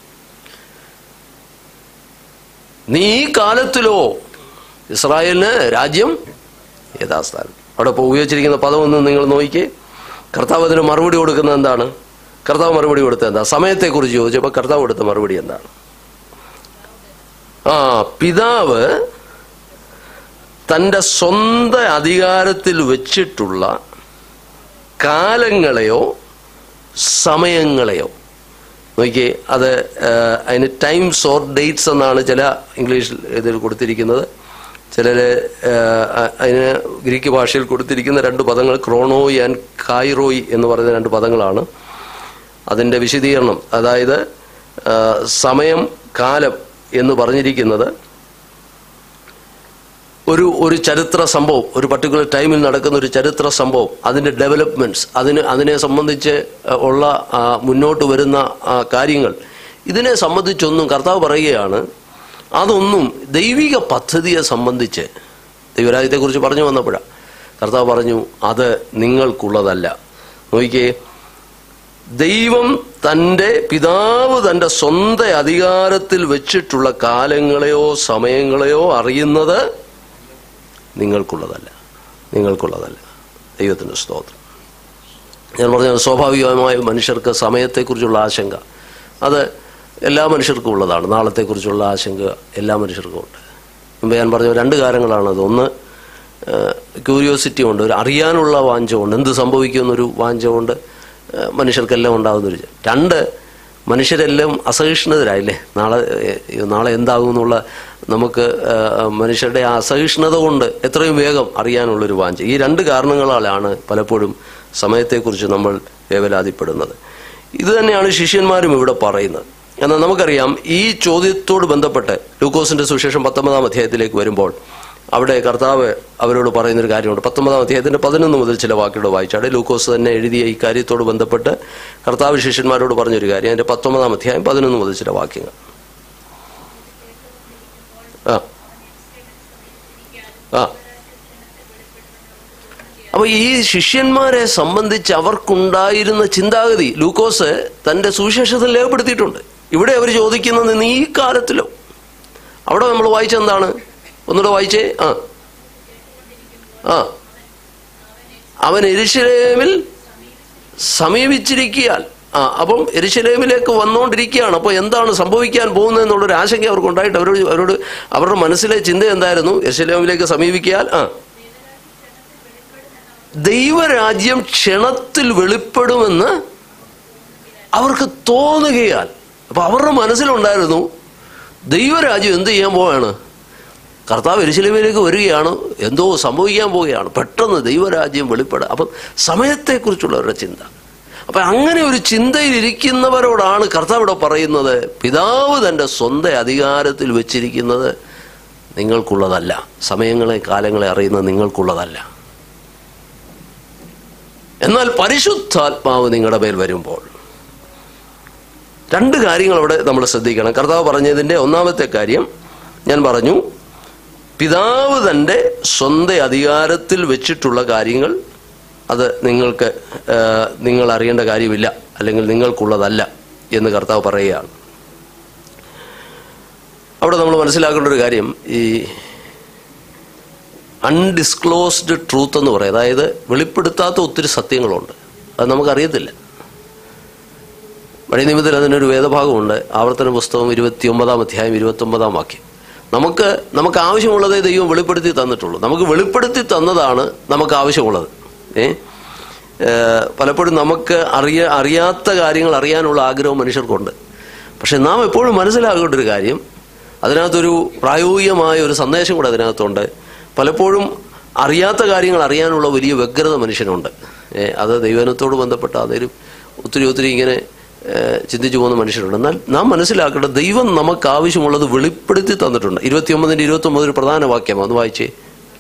നീ ഈ കാലത്തിലോ ഇസ്രായേലിന് രാജ്യം യഥാസ്ഥാനം. അവിടെ ഇപ്പോൾ ഉപയോഗിച്ചിരിക്കുന്ന പദമൊന്നും നിങ്ങൾ നോക്കിക്കേ. കർത്താവ് അതിന് മറുപടി കൊടുക്കുന്നത് എന്താണ്? കർത്താവ് മറുപടി കൊടുത്തത് എന്താ? സമയത്തെക്കുറിച്ച് ചോദിച്ചപ്പോൾ കർത്താവ് കൊടുത്ത മറുപടി എന്താണ്? ആ പിതാവ് തൻ്റെ സ്വന്തം അധികാരത്തിൽ വെച്ചിട്ടുള്ള കാലങ്ങളെയോ സമയങ്ങളെയോ നോക്കിയേ. അത് അതിന് ടൈംസ് ഓർ ഡേറ്റ്സ് എന്നാണ് ചില ഇംഗ്ലീഷിൽ ഇതിൽ കൊടുത്തിരിക്കുന്നത്. ചിലർ അതിന് ഗ്രീക്ക് ഭാഷയിൽ കൊടുത്തിരിക്കുന്ന രണ്ട് പദങ്ങൾ ക്രോണോയ് ആൻഡ് കൈറോയ് എന്ന് പറയുന്ന രണ്ട് പദങ്ങളാണ്. അതിൻ്റെ വിശദീകരണം, അതായത് സമയം കാലം എന്ന് പറഞ്ഞിരിക്കുന്നത് ഒരു ഒരു ചരിത്ര സംഭവം, ഒരു പർട്ടിക്കുലർ ടൈമിൽ നടക്കുന്ന ഒരു ചരിത്ര സംഭവം, അതിൻ്റെ ഡെവലപ്മെൻറ്റ്സ്, അതിന് അതിനെ സംബന്ധിച്ച് ഉള്ള മുന്നോട്ട് വരുന്ന കാര്യങ്ങൾ, ഇതിനെ സംബന്ധിച്ചൊന്നും കർത്താവ് പറയുകയാണ് അതൊന്നും ദൈവിക പദ്ധതിയെ സംബന്ധിച്ച് ദൈവരാജ്യത്തെക്കുറിച്ച് പറഞ്ഞു വന്നപ്പോഴാണ് കർത്താവ് പറഞ്ഞു അത് നിങ്ങൾക്കുള്ളതല്ല. നോക്കിക്കേ, ദൈവം തൻ്റെ പിതാവ് തൻ്റെ സ്വന്തം അധികാരത്തിൽ വെച്ചിട്ടുള്ള കാലങ്ങളെയോ സമയങ്ങളെയോ അറിയുന്നത് നിങ്ങൾക്കുള്ളതല്ല, നിങ്ങൾക്കുള്ളതല്ല. ദൈവത്തിൻ്റെ സ്തോത്രം. ഞാൻ പറഞ്ഞ സ്വാഭാവികമായ മനുഷ്യർക്ക് സമയത്തെക്കുറിച്ചുള്ള ആശങ്ക അത് എല്ലാ മനുഷ്യർക്കും ഉള്ളതാണ്. നാളത്തെക്കുറിച്ചുള്ള ആശങ്ക എല്ലാ മനുഷ്യർക്കും ഉണ്ട്. മുമ്പ് ഞാൻ പറഞ്ഞ രണ്ട് കാര്യങ്ങളാണത്. ഒന്ന്, ക്യൂരിയോസിറ്റി കൊണ്ട്, ഒരു അറിയാനുള്ള വാഞ്ചമുണ്ട്, എന്ത് സംഭവിക്കുമെന്നൊരു വാഞ്ചമുണ്ട് മനുഷ്യർക്കെല്ലാം ഉണ്ടാകുന്നൊരു. രണ്ട്, മനുഷ്യരെല്ലാം അസഹിഷ്ണുതരായില്ലേ, നാളെ നാളെ എന്താകും എന്നുള്ള നമുക്ക് മനുഷ്യരുടെ ആ അസഹിഷ്ണുത കൊണ്ട് എത്രയും വേഗം അറിയാനുള്ളൊരു വാഞ്ച. ഈ രണ്ട് കാരണങ്ങളാലാണ് പലപ്പോഴും സമയത്തെക്കുറിച്ച് നമ്മൾ വേവലാതിപ്പെടുന്നത്. ഇത് തന്നെയാണ് ശിഷ്യന്മാരും ഇവിടെ പറയുന്നത്. എന്നാൽ നമുക്കറിയാം ഈ ചോദ്യത്തോട് ബന്ധപ്പെട്ട് ലൂക്കോസിന്റെ സുവിശേഷം പത്തൊമ്പതാം അധ്യായത്തിലേക്ക് വരുമ്പോൾ അവിടെ കർത്താവ് അവരോട് പറയുന്നൊരു കാര്യമുണ്ട്. പത്തൊമ്പതാം അധ്യായത്തിന്റെ പതിനൊന്ന് മുതൽ ചില വാക്കുകൾ വായിച്ചാടെ ലൂക്കോസ് തന്നെ എഴുതിയ ഈ കാര്യത്തോട് ബന്ധപ്പെട്ട് കർത്താവ് ശിഷ്യന്മാരോട് പറഞ്ഞൊരു കാര്യം. അതിന്റെ പത്തൊമ്പതാം അധ്യായം പതിനൊന്ന് മുതൽ ചില വാക്യങ്ങൾ. ആ ആ അപ്പൊ ഈ ശിഷ്യന്മാരെ സംബന്ധിച്ച് അവർക്കുണ്ടായിരുന്ന ചിന്താഗതി ലൂക്കോസ് തന്റെ സുവിശേഷത്തിൽ രേഖപ്പെടുത്തിയിട്ടുണ്ട്. ഇവിടെ അവർ ചോദിക്കുന്നത് നീ ഈ കാലത്തിലോ, അവിടെ നമ്മൾ വായിച്ചെന്താണ്? ഒന്നുകൂടെ വായിച്ചേ. ആ ആ അവൻ യെരൂശലേമിൽ സമീപിച്ചിരിക്കയാൽ, ആ അപ്പം യെരൂശലേമിലേക്ക് വന്നുകൊണ്ടിരിക്കുകയാണ്. അപ്പോൾ എന്താണ് സംഭവിക്കാൻ പോകുന്നത് എന്നുള്ളൊരു ആശങ്ക അവർക്ക് ഉണ്ടായിട്ട് അവരോട് അവരോട് അവരുടെ മനസ്സിലെ ചിന്ത എന്തായിരുന്നു? യെരൂശലേമിലേക്ക് സമീപിക്കാൻ ആ ദൈവരാജ്യം ക്ഷണത്തിൽ വെളിപ്പെടുമെന്ന് അവർക്ക് തോന്നുകയാൽ. അപ്പൊ അവരുടെ മനസ്സിലുണ്ടായിരുന്നു ദൈവരാജ്യം എന്ത് ചെയ്യാൻ പോവുകയാണ്? കർത്താവ് യെരൂശലേമിലേക്ക് വരികയാണ്, എന്തോ സംഭവിക്കാൻ പോവുകയാണ്, പെട്ടെന്ന് ദൈവരാജ്യം വെളിപ്പെടുക. അപ്പം സമയത്തെക്കുറിച്ചുള്ളവരുടെ ചിന്ത. അപ്പം അങ്ങനെ ഒരു ചിന്തയിലിരിക്കുന്നവരോടാണ് കർത്താവ് ഇവിടെ പറയുന്നത്, പിതാവ് തൻ്റെ സ്വന്തം അധികാരത്തിൽ വെച്ചിരിക്കുന്നത് നിങ്ങൾക്കുള്ളതല്ല, സമയങ്ങളെ കാലങ്ങളെ അറിയുന്നത് നിങ്ങൾക്കുള്ളതല്ല. എന്നാൽ പരിശുദ്ധാത്മാവ് നിങ്ങളുടെ മേൽ വരുമ്പോൾ രണ്ട് കാര്യങ്ങൾ അവിടെ നമ്മൾ ശ്രദ്ധിക്കണം. കർത്താവ് പറഞ്ഞതിൻ്റെ ഒന്നാമത്തെ കാര്യം ഞാൻ പറഞ്ഞു, പിതാവ് തൻ്റെ സ്വന്തം അധികാരത്തിൽ വെച്ചിട്ടുള്ള കാര്യങ്ങൾ അത് നിങ്ങൾക്ക് നിങ്ങൾ അറിയേണ്ട കാര്യമില്ല, അല്ലെങ്കിൽ നിങ്ങൾക്കുള്ളതല്ല എന്ന് കർത്താവ് പറയുകയാണ്. അവിടെ നമ്മൾ മനസ്സിലാക്കേണ്ട ഒരു കാര്യം, ഈ അൺഡിസ്ക്ലോസ്ഡ് ട്രൂത്ത് എന്ന് പറയും, അതായത് വെളിപ്പെടുത്താത്ത ഒത്തിരി സത്യങ്ങളുണ്ട്, അത് നമുക്കറിയത്തില്ല. പഴയ നിയമത്തിൽ അതിനൊരു വേദഭാഗമുണ്ട്, ആവർത്തന പുസ്തകം ഇരുപത്തി ഒമ്പതാം അധ്യായം ഇരുപത്തി ഒമ്പതാം വാക്യം. നമുക്ക് നമുക്ക് ആവശ്യമുള്ളതേ ദൈവം വെളിപ്പെടുത്തി തന്നിട്ടുള്ളൂ. നമുക്ക് വെളിപ്പെടുത്തി തന്നതാണ് നമുക്ക് ആവശ്യമുള്ളത്. ഏ പലപ്പോഴും നമുക്ക് അറിയ അറിയാത്ത കാര്യങ്ങൾ അറിയാനുള്ള ആഗ്രഹം മനുഷ്യർക്കുണ്ട്. പക്ഷെ നാം എപ്പോഴും മനസ്സിലാക്കേണ്ട ഒരു കാര്യം, അതിനകത്തൊരു പ്രായോഗികമായ ഒരു സന്ദേശം കൂടെ അതിനകത്തുണ്ട്. പലപ്പോഴും അറിയാത്ത കാര്യങ്ങൾ അറിയാനുള്ള വലിയ വ്യഗ്രത മനുഷ്യനുണ്ട്. അത് ദൈവനത്തോട് ബന്ധപ്പെട്ട അതിലും ഒത്തിരി ഒത്തിരി ഇങ്ങനെ ചിന്തിച്ചു പോകുന്ന മനുഷ്യരുണ്ട്. എന്നാൽ നാം മനസ്സിലാക്കേണ്ടത് ദൈവം നമുക്ക് ആവശ്യമുള്ളത് വെളിപ്പെടുത്തി തന്നിട്ടുണ്ട്. ഇരുപത്തിയൊമ്പതിൻ്റെ ഇരുപത്തൊമ്പത് ഒരു പ്രധാന വാക്യം അത് വായിച്ചേ.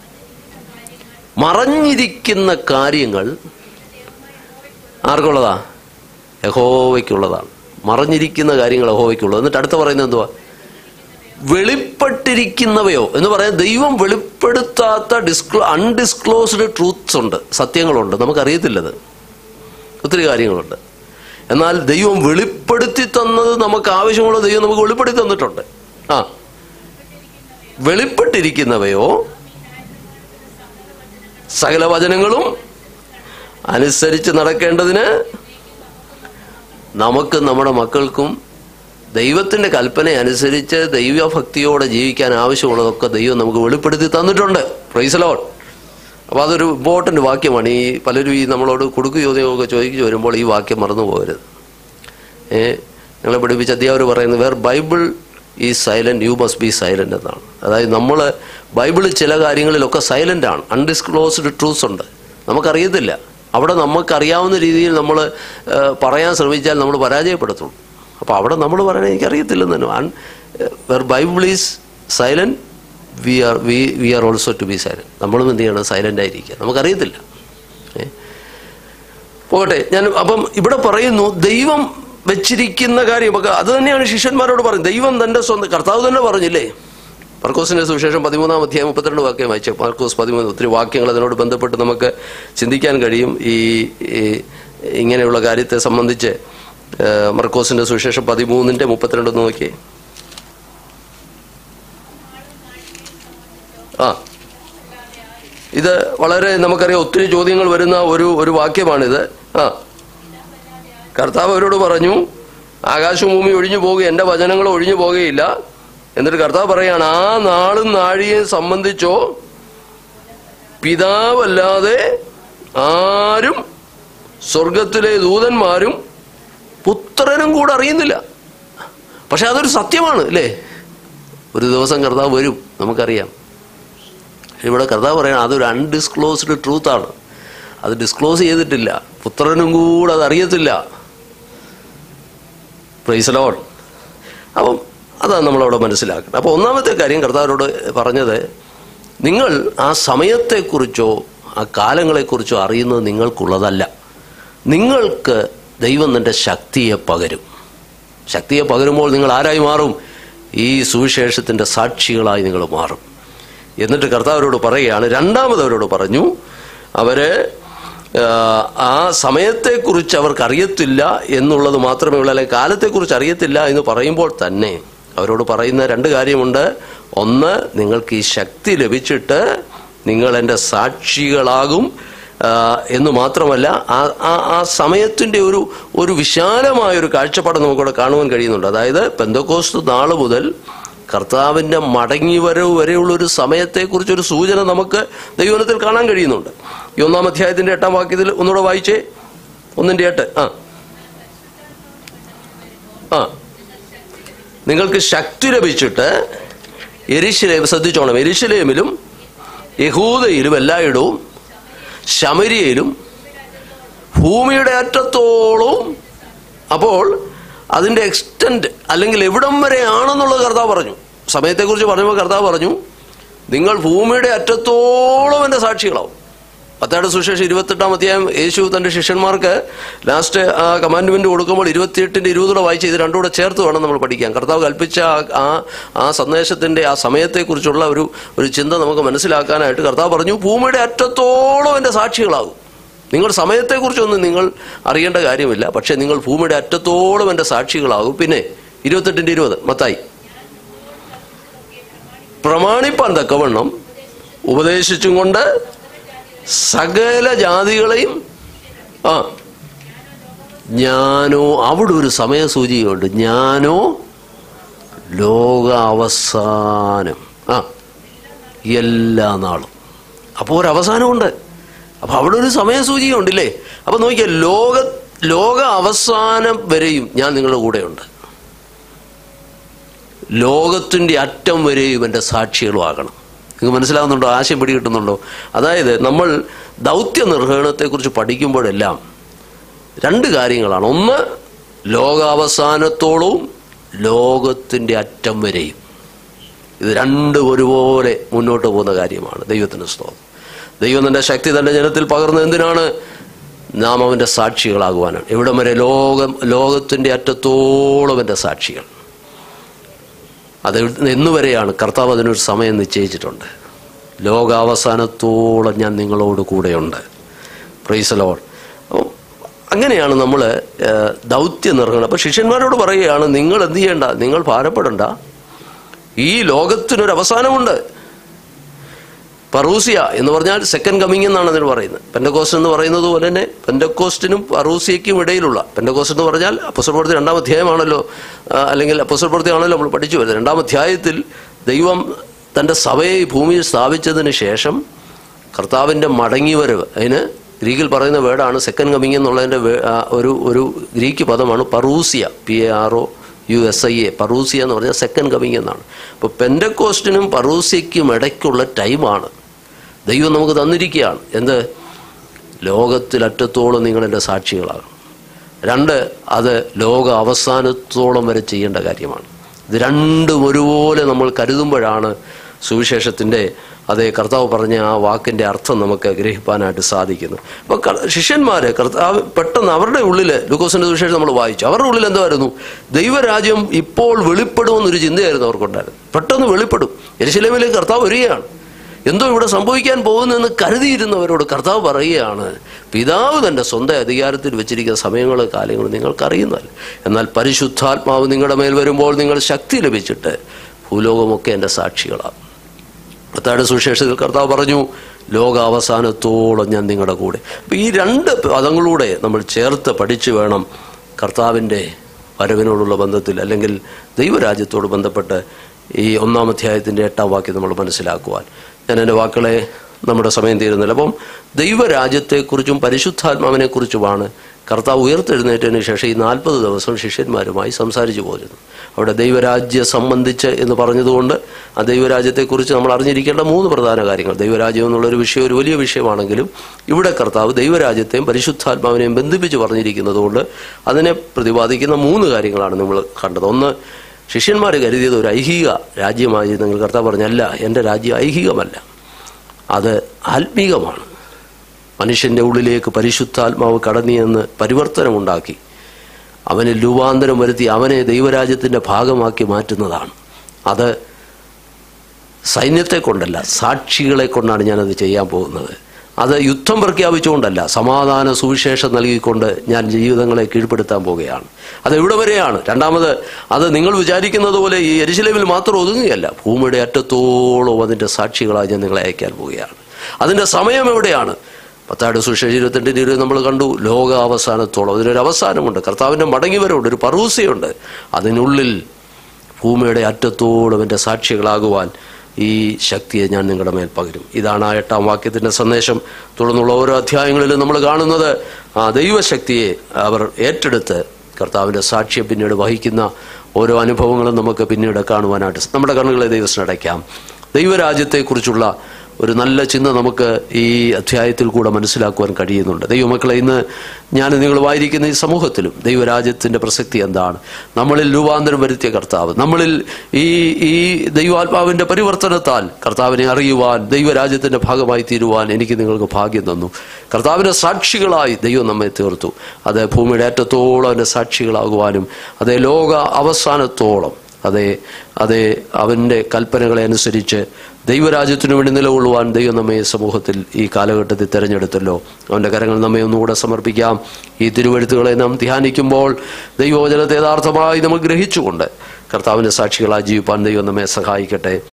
മറഞ്ഞിരിക്കുന്ന കാര്യങ്ങൾ ആർക്കുള്ളതാ? യഹോവയ്ക്കുള്ളതാണ്. മറഞ്ഞിരിക്കുന്ന കാര്യങ്ങൾ യഹോവയ്ക്കുള്ളത്. എന്നിട്ട് അടുത്ത പറയുന്നത് എന്തുവാ? വെളിപ്പെട്ടിരിക്കുന്നവയോ എന്ന് പറയാൻ ദൈവം വെളിപ്പെടുത്താത്ത ഡിസ്ക്ലോ അൺഡിസ്ക്ലോസ്ഡ് ട്രൂത്ത്സ് ഉണ്ട്, സത്യങ്ങളുണ്ട്, നമുക്കറിയത്തില്ലത്. ഒത്തിരി കാര്യങ്ങളുണ്ട്. എന്നാൽ ദൈവം വെളിപ്പെടുത്തി തന്നത് നമുക്ക് ആവശ്യമുള്ള ദൈവം നമുക്ക് വെളിപ്പെടുത്തി തന്നിട്ടുണ്ട്. ആ വെളിപ്പെട്ടിരിക്കുന്നവയോ സകല വചനങ്ങളും അനുസരിച്ച് നടക്കേണ്ടതിന് നമുക്ക് നമ്മുടെ മക്കൾക്കും ദൈവത്തിൻ്റെ കൽപ്പന അനുസരിച്ച് ദൈവഭക്തിയോടെ ജീവിക്കാൻ ആവശ്യമുള്ളതൊക്കെ ദൈവം നമുക്ക് വെളിപ്പെടുത്തി തന്നിട്ടുണ്ട്. Praise the Lord. അപ്പോൾ അതൊരു ഇമ്പോർട്ടൻ്റ് വാക്യമാണ്. ഈ പലരും ഈ നമ്മളോട് കുടുക്കു ചോദ്യമൊക്കെ ചോദിച്ചു വരുമ്പോൾ ഈ വാക്യം മറന്നു പോകരുത്. ഏ ഞങ്ങളെ പഠിപ്പിച്ച അധ്യാപകർ പറയുന്നത് where Bible is silent you must be silent എന്നാണ്. അതായത് നമ്മൾ ബൈബിളിൽ ചില കാര്യങ്ങളിലൊക്കെ സൈലൻ്റ് ആണ്. അൺഡിസ്ക്ലോസ്ഡ് ട്രൂത്ത്സ് ഉണ്ട്, നമുക്കറിയത്തില്ല. അവിടെ നമുക്കറിയാവുന്ന രീതിയിൽ നമ്മൾ പറയാൻ ശ്രമിച്ചാൽ നമ്മൾ പരാജയപ്പെടുത്തുള്ളൂ. അപ്പോൾ അവിടെ നമ്മൾ പറയണത് എനിക്കറിയത്തില്ലെന്ന് തന്നെ. And where Bible is silent we are we we are also to be silent. നമ്മളും എന്ത് ചെയ്യണം? സൈലൻ്റ് ആയിരിക്കുക. നമുക്കറിയത്തില്ല. ഏ പോകട്ടെ. ഞാൻ അപ്പം ഇവിടെ പറയുന്നു ദൈവം വെച്ചിരിക്കുന്ന കാര്യം അത് തന്നെയാണ് ശിഷ്യന്മാരോട് പറയുന്നത്. ദൈവം തൻ്റെ സ്വന്തം കർത്താവ് തന്നെ പറഞ്ഞില്ലേ? മർക്കോസിൻ്റെ സുവിശേഷം പതിമൂന്നാം അധ്യായം മുപ്പത്തിരണ്ട് വാക്യം വായിച്ചു. മാർക്കോസ് പതിമൂന്ന് ഒത്തിരി വാക്യങ്ങൾ അതിനോട് ബന്ധപ്പെട്ട് നമുക്ക് ചിന്തിക്കാൻ കഴിയും. ഈ ഇങ്ങനെയുള്ള കാര്യത്തെ സംബന്ധിച്ച് മർക്കോസിൻ്റെ സുവിശേഷം പതിമൂന്നിൻ്റെ മുപ്പത്തിരണ്ട് നോക്കി. ആ ഇത് വളരെ നമുക്കറിയാം ഒത്തിരി ചോദ്യങ്ങൾ വരുന്ന ഒരു ഒരു വാക്യമാണിത്. ആ കർത്താവ് അവരോട് പറഞ്ഞു, ആകാശവും ഭൂമി ഒഴിഞ്ഞു പോകുക, എൻ്റെ വചനങ്ങൾ ഒഴിഞ്ഞു പോകുകയില്ല. എന്നിട്ട് കർത്താവ് പറയാണ്, ആ നാളും നാഴികയും സംബന്ധിച്ചോ പിതാവല്ലാതെ ആരും സ്വർഗത്തിലെ ദൂതന്മാരും പുത്രനും കൂടെ അറിയുന്നില്ല. പക്ഷെ അതൊരു സത്യമാണ് അല്ലേ? ഒരു ദിവസം കർത്താവ് വരും, നമുക്കറിയാം. ഇവിടെ കർത്താവ് പറയണം അതൊരു അൺഡിസ്ക്ലോസ്ഡ് ട്രൂത്താണ്. അത് ഡിസ്ക്ലോസ് ചെയ്തിട്ടില്ല, പുത്രനും കൂടെ അത് അറിയത്തില്ല. Praise the Lord. അപ്പം അതാണ് നമ്മളവിടെ മനസ്സിലാക്കുന്നത്. അപ്പോൾ ഒന്നാമത്തെ കാര്യം കർത്താവിനോട് പറഞ്ഞത്, നിങ്ങൾ ആ സമയത്തെക്കുറിച്ചോ ആ കാലങ്ങളെക്കുറിച്ചോ അറിയുന്നത് നിങ്ങൾക്കുള്ളതല്ല. നിങ്ങൾക്ക് ദൈവം തൻ്റെ ശക്തിയെ പകരും. ശക്തിയെ പകരുമ്പോൾ നിങ്ങൾ ആരായി മാറും? ഈ സുവിശേഷത്തിൻ്റെ സാക്ഷികളായി നിങ്ങൾ മാറും. എന്നിട്ട് കർത്താവരോട് പറയുകയാണ്, രണ്ടാമതവരോട് പറഞ്ഞു, അവര് ആ സമയത്തെക്കുറിച്ച് അവർക്ക് അറിയത്തില്ല എന്നുള്ളത് മാത്രമേ ഉള്ളൂ, അല്ലെങ്കിൽ കാലത്തെക്കുറിച്ച് അറിയത്തില്ല എന്ന് പറയുമ്പോൾ തന്നെ അവരോട് പറയുന്ന രണ്ട് കാര്യമുണ്ട്. ഒന്ന്, നിങ്ങൾക്ക് ഈ ശക്തി ലഭിച്ചിട്ട് നിങ്ങൾ എൻ്റെ സാക്ഷികളാകും എന്ന് മാത്രമല്ല, ആ ആ സമയത്തിൻ്റെ ഒരു ഒരു വിശാലമായൊരു കാഴ്ചപ്പാട് നമുക്കിവിടെ കാണുവാൻ കഴിയുന്നുണ്ട്. അതായത് പെന്തക്കോസ്ത് നാൾ മുതൽ കർത്താവിൻ്റെ മടങ്ങിവരവ് വരെയുള്ളൊരു സമയത്തെക്കുറിച്ചൊരു സൂചന നമുക്ക് ദൈവത്തിൽ കാണാൻ കഴിയുന്നുണ്ട്. ഈ ഒന്നാം അധ്യായത്തിൻ്റെ എട്ടാം വാക്യത്തിൽ ഒന്നുകൂടെ വായിച്ചേ. ഒന്നിൻ്റെ എട്ട്. ആ ആ നിങ്ങൾക്ക് ശക്തി ലഭിച്ചിട്ട് യെരൂശലേം, ശ്രദ്ധിച്ചോണം, യെരൂശലേമിലും യഹൂദയിലും എല്ലായിടവും ശമര്യയിലും ഭൂമിയുടെ അറ്റത്തോളവും. അപ്പോൾ അതിൻ്റെ എക്സ്റ്റെൻറ്റ് അല്ലെങ്കിൽ എവിടം വരെയാണെന്നുള്ളത് കർത്താവ് പറഞ്ഞു. സമയത്തെക്കുറിച്ച് പറഞ്ഞപ്പോൾ കർത്താവ് പറഞ്ഞു, നിങ്ങൾ ഭൂമിയുടെ അറ്റത്തോളം എൻ്റെ സാക്ഷികളാവും. പത്താട് സുവിശേഷം ഇരുപത്തെട്ടാം അധ്യായം യേശു തൻ്റെ ശിഷ്യന്മാർക്ക് ലാസ്റ്റ് ആ കമാൻഡ്മെൻറ്റ് കൊടുക്കുമ്പോൾ ഇരുപത്തിയെട്ടിൻ്റെ ഇരുപതൂടെ വായിച്ച് ഇത് രണ്ടുകൂടെ ചേർത്ത് വേണം നമ്മൾ പഠിക്കാൻ. കർത്താവ് കൽപ്പിച്ച ആ ആ സന്ദേശത്തിൻ്റെ ആ സമയത്തെക്കുറിച്ചുള്ള ഒരു ഒരു ചിന്ത നമുക്ക് മനസ്സിലാക്കാനായിട്ട് കർത്താവ് പറഞ്ഞു, ഭൂമിയുടെ അറ്റത്തോളം എൻ്റെ സാക്ഷികളാകും. നിങ്ങൾ സമയത്തെക്കുറിച്ചൊന്നും നിങ്ങൾ അറിയേണ്ട കാര്യമില്ല, പക്ഷേ നിങ്ങൾ ഭൂമിയുടെ അറ്റത്തോളം എൻ്റെ സാക്ഷികളാകും. പിന്നെ ഇരുപത്തെട്ടിൻ്റെ ഇരുപത് മത്തായി, പ്രമാണിപ്പാൻ തക്കവണ്ണം ഉപദേശിച്ചും കൊണ്ട് സകല ജാതികളെയും. ആ ഞാനോ, അവിടെ ഒരു സമയസൂചികയുണ്ട്, ഞാനോ ലോക അവസാനം. ആ എല്ലാ നാളും. അപ്പോൾ ഒരു അവസാനമുണ്ട്. അപ്പോൾ അവിടെ ഒരു സമയസൂചിക ഉണ്ടല്ലേ? അപ്പം നോക്കിയാൽ ലോക ലോക അവസാനം വരെയും ഞാൻ നിങ്ങളുടെ കൂടെയുണ്ട്. ലോകത്തിൻ്റെ അറ്റം വരെയും എൻ്റെ സാക്ഷികളും ആകണം. നിങ്ങൾക്ക് മനസ്സിലാകുന്നുണ്ടോ? ആശയം പിടികിട്ടുന്നുണ്ടോ? അതായത് നമ്മൾ ദൗത്യ നിർവഹണത്തെക്കുറിച്ച് പഠിക്കുമ്പോഴെല്ലാം രണ്ട് കാര്യങ്ങളാണ്. ഒന്ന്, ലോകാവസാനത്തോളവും ലോകത്തിൻ്റെ അറ്റം വരെയും. ഇത് രണ്ടും ഒരുപോലെ മുന്നോട്ട് പോകുന്ന കാര്യമാണ്. ദൈവത്തിന് സ്തോത്രം. ദൈവം തൻ്റെ ശക്തി തൻ്റെ ജനത്തിൽ പകർന്നത് എന്തിനാണ്? നാം അവൻ്റെ സാക്ഷികളാകുവാനാണ്. എവിടം വരെ? ലോകം ലോകത്തിൻ്റെ അറ്റത്തോളം എൻ്റെ സാക്ഷികൾ. അത് എന്നുവരെയാണ്? കർത്താവ് അതിനൊരു സമയം നിശ്ചയിച്ചിട്ടുണ്ട്. ലോകാവസാനത്തോളം ഞാൻ നിങ്ങളോട് കൂടെയുണ്ട്. Praise the Lord. അങ്ങനെയാണ് നമ്മൾ ദൗത്യ നിർവഹണം. അപ്പോൾ ശിഷ്യന്മാരോട് പറയുകയാണ്, നിങ്ങൾ എന്ത് ചെയ്യേണ്ട? നിങ്ങൾ ഭാരപ്പെടണ്ട. ഈ ലോകത്തിനൊരു അവസാനമുണ്ട്. പറൂസിയ എന്ന് പറഞ്ഞാൽ സെക്കൻഡ് കമ്മിങ് എന്നാണ് അതിന് പറയുന്നത്. പെന്തക്കോസ്റ്റ് എന്ന് പറയുന്നത് പോലെ തന്നെ പെന്തക്കോസ്റ്റിനും പറൂസിയയ്ക്കും ഇടയിലുള്ള, പെന്തക്കോസ്റ്റ് എന്ന് പറഞ്ഞാൽ അപ്പോസ്തല പ്രവൃത്തി രണ്ടാം അധ്യായമാണല്ലോ, അല്ലെങ്കിൽ അപ്പോസ്തല പ്രവൃത്തി ആണല്ലോ നമ്മൾ പഠിച്ചു വരുന്നത്. രണ്ടാം അധ്യായത്തിൽ ദൈവം തൻ്റെ സഭയെ ഭൂമിയിൽ സ്ഥാപിച്ചതിന് ശേഷം കർത്താവിൻ്റെ മടങ്ങിവരവ്, അതിന് ഗ്രീക്കിൽ പറയുന്ന വേർഡാണ് സെക്കൻഡ് കമ്മിങ് എന്നുള്ളതിൻ്റെ ഒരു ഒരു ഗ്രീക്ക് പദമാണ് പറൂസിയ, P A R O U S I A. പറൂസിയ എന്ന് പറഞ്ഞാൽ സെക്കൻഡ് കമ്മിങ് എന്നാണ്. അപ്പോൾ പെന്തക്കോസ്റ്റിനും പറൂസിയയ്ക്കും ഇടയ്ക്കുള്ള ടൈമാണ് ദൈവം നമുക്ക് തന്നിരിക്കുകയാണ്. എന്ത്? ലോകത്തിലറ്റത്തോളം നിങ്ങളെൻ്റെ സാക്ഷികളാകണം. രണ്ട്, അത് ലോക അവസാനത്തോളം വരെ ചെയ്യേണ്ട കാര്യമാണ്. ഇത് രണ്ടും ഒരുപോലെ നമ്മൾ കരുതുമ്പോഴാണ് സുവിശേഷത്തിൻ്റെ, അതേ കർത്താവ് പറഞ്ഞ ആ വാക്കിൻ്റെ അർത്ഥം നമുക്ക് ഗ്രഹിക്കാനായിട്ട് സാധിക്കുന്നു. അപ്പോൾ ശിഷ്യന്മാർ കർത്താവ് പെട്ടെന്ന് അവരുടെ ഉള്ളിൽ, ലൂക്കോസിൻ്റെ സുവിശേഷം നമ്മൾ വായിച്ചു, അവരുടെ ഉള്ളിൽ എന്തായിരുന്നു? ദൈവരാജ്യം ഇപ്പോൾ വെളിപ്പെടുമെന്നൊരു ചിന്തയായിരുന്നു അവർക്കുണ്ടായിരുന്നു. പെട്ടെന്ന് വെളിപ്പെടും. യെരൂശലേമിലേക്ക് കർത്താവ് വരികയാണ്. എന്തോ ഇവിടെ സംഭവിക്കാൻ പോകുന്നതെന്ന് കരുതിയിരുന്നവരോട് കർത്താവ് പറയുകയാണ്, പിതാവ് തൻ്റെ സ്വന്തം അധികാരത്തിൽ വെച്ചിരിക്കുന്ന സമയങ്ങൾ കാലങ്ങൾ നിങ്ങൾക്കറിയുന്നതല്ല. എന്നാൽ പരിശുദ്ധാത്മാവ് നിങ്ങളുടെ മേൽ വരുമ്പോൾ നിങ്ങൾ ശക്തി ലഭിച്ചിട്ട് ഭൂലോകമൊക്കെ എൻ്റെ സാക്ഷികളാണ്. മത്തായിയുടെ സുവിശേഷത്തിൽ കർത്താവ് പറഞ്ഞു, ലോകാവസാനത്തോളം ഞാൻ നിങ്ങളുടെ കൂടെ. അപ്പോൾ ഈ രണ്ട് പദങ്ങളൂടെ നമ്മൾ ചേർത്ത് പഠിച്ചു വേണം കർത്താവിൻ്റെ വരവിനോടുള്ള ബന്ധത്തിൽ, അല്ലെങ്കിൽ ദൈവരാജ്യത്തോട് ബന്ധപ്പെട്ട് ഈ ഒന്നാം അധ്യായത്തിൻ്റെ എട്ടാം വാക്യം നമ്മൾ മനസ്സിലാക്കുവാൻ. ഞാൻ എൻ്റെ വാക്കുകളെ, നമ്മുടെ സമയം തീരുന്നില്ല. അപ്പം ദൈവരാജ്യത്തെക്കുറിച്ചും പരിശുദ്ധാത്മാവിനെക്കുറിച്ചുമാണ് കർത്താവ് ഉയർത്തെഴുന്നേറ്റതിന് ശേഷം ഈ നാൽപ്പത് ദിവസം ശിഷ്യന്മാരുമായി സംസാരിച്ചു പോയിരുന്നു. അവിടെ ദൈവരാജ്യം സംബന്ധിച്ച് എന്ന് പറഞ്ഞതുകൊണ്ട് ആ ദൈവരാജ്യത്തെക്കുറിച്ച് നമ്മൾ അറിഞ്ഞിരിക്കേണ്ട മൂന്ന് പ്രധാന കാര്യങ്ങൾ. ദൈവരാജ്യം എന്നുള്ളൊരു വിഷയം ഒരു വലിയ വിഷയമാണെങ്കിലും ഇവിടെ കർത്താവ് ദൈവരാജ്യത്തെയും പരിശുദ്ധാത്മാവിനെയും ബന്ധിപ്പിച്ച് പറഞ്ഞിരിക്കുന്നത് കൊണ്ട് അതിനെ പ്രതിപാദിക്കുന്ന മൂന്ന് കാര്യങ്ങളാണ് നമ്മൾ കണ്ടത്. ഒന്ന്, ശിഷ്യന്മാർ കരുതിയത് ഒരു ഐഹിക രാജ്യമായി. നിങ്ങൾ കർത്താവ് പറഞ്ഞല്ല, എൻ്റെ രാജ്യം ഐഹികമല്ല, അത് ആത്മീകമാണ്. മനുഷ്യൻ്റെ ഉള്ളിലേക്ക് പരിശുദ്ധാത്മാവ് കടന്നിയെന്ന് പരിവർത്തനമുണ്ടാക്കി അവന് രൂപാന്തരം വരുത്തി അവനെ ദൈവരാജ്യത്തിൻ്റെ ഭാഗമാക്കി മാറ്റുന്നതാണ്. അത് സൈന്യത്തെ കൊണ്ടല്ല, സാക്ഷികളെ കൊണ്ടാണ് ഞാനത് ചെയ്യാൻ പോകുന്നത്. അത് യുദ്ധം പ്രഖ്യാപിച്ചുകൊണ്ടല്ല, സമാധാന സുവിശേഷം നൽകിക്കൊണ്ട് ഞാൻ ജീവിതങ്ങളെ കീഴ്പ്പെടുത്താൻ പോവുകയാണ്. അത് എവിടെ വരെയാണ്? രണ്ടാമത്, അത് നിങ്ങൾ വിചാരിക്കുന്നത് പോലെ ഈ യെരൂശലേമിൽ മാത്രം ഒതുങ്ങുകയല്ല, ഭൂമിയുടെ അറ്റത്തോളം അതിൻ്റെ സാക്ഷികളായി ഞാൻ നിങ്ങളെ അയക്കാൻ പോവുകയാണ്. അതിൻ്റെ സമയം എവിടെയാണ്? മത്തായിയുടെ സുവിശേഷം ഇരുപത്തിരണ്ടിൻ്റെ ഇരുപത് നമ്മൾ കണ്ടു. ലോക അവസാനത്തോളം അതിനൊരു അവസാനമുണ്ട്. കർത്താവിൻ്റെ മടങ്ങിവരവുണ്ട്, ഒരു പറൂസയുണ്ട്. അതിനുള്ളിൽ ഭൂമിയുടെ അറ്റത്തോളം എൻ്റെ സാക്ഷികളാകുവാൻ ഈ ശക്തിയെ ഞാൻ നിങ്ങളുടെ മേൽ പകരും. ഇതാണ് ആ എട്ടാം വാക്യത്തിൻ്റെ സന്ദേശം. തുടർന്നുള്ള ഓരോ അധ്യായങ്ങളിലും നമ്മൾ കാണുന്നത് ആ ദൈവശക്തിയെ അവർ ഏറ്റെടുത്ത് കർത്താവിൻ്റെ സാക്ഷ്യം പിന്നീട് വഹിക്കുന്ന ഓരോ അനുഭവങ്ങളും നമുക്ക് പിന്നീട് കാണുവാനായിട്ട് നമ്മുടെ കണ്ണുകളെ ദൈവത്തിന് അടയ്ക്കാം. ദൈവരാജ്യത്തെക്കുറിച്ചുള്ള ഒരു നല്ല ചിന്ത നമുക്ക് ഈ അധ്യായത്തിൽ കൂടെ മനസ്സിലാക്കുവാൻ കഴിയുന്നുണ്ട്. ദൈവമക്കളെ, ഇന്ന് ഞാൻ നിങ്ങൾ വായിരിക്കുന്ന ഈ സമൂഹത്തിലും ദൈവരാജ്യത്തിൻ്റെ പ്രസക്തി എന്താണ്? നമ്മളിൽ രൂപാന്തരം വരുത്തിയ കർത്താവ്, നമ്മളിൽ ഈ ഈ ദൈവാത്മാവിൻ്റെ പരിവർത്തനത്താൽ കർത്താവിനെ അറിയുവാൻ, ദൈവരാജ്യത്തിൻ്റെ ഭാഗമായി തീരുവാൻ എനിക്ക് നിങ്ങൾക്ക് ഭാഗ്യം തന്നു. കർത്താവിൻ്റെ സാക്ഷികളായി ദൈവം നമ്മെ തീർത്തു. അത് ഭൂമിയുടെ അറ്റത്തോളം അതിൻ്റെ സാക്ഷികളാകുവാനും, അതേ ലോക അവസാനത്തോളം അതേ അതേ അവൻ്റെ കൽപ്പനകളെ അനുസരിച്ച് ദൈവരാജ്യത്തിനു വേണ്ടി നിലകൊള്ളുവാൻ ദൈവം നമ്മെ സമൂഹത്തിൽ ഈ കാലഘട്ടത്തിൽ തിരഞ്ഞെടുത്തല്ലോ. അവൻ്റെ കരങ്ങൾ നമ്മെ ഒന്നുകൂടെ സമർപ്പിക്കാം. ഈ തിരുവെഴുത്തുകളെ നാം ധ്യാനിക്കുമ്പോൾ ദൈവവചനത്തെ യഥാർത്ഥമായി നമ്മൾ ഗ്രഹിച്ചുകൊണ്ട് കർത്താവിൻ്റെ സാക്ഷികളായി ജീവിപ്പാൻ ദൈവം നമ്മെ സഹായിക്കട്ടെ.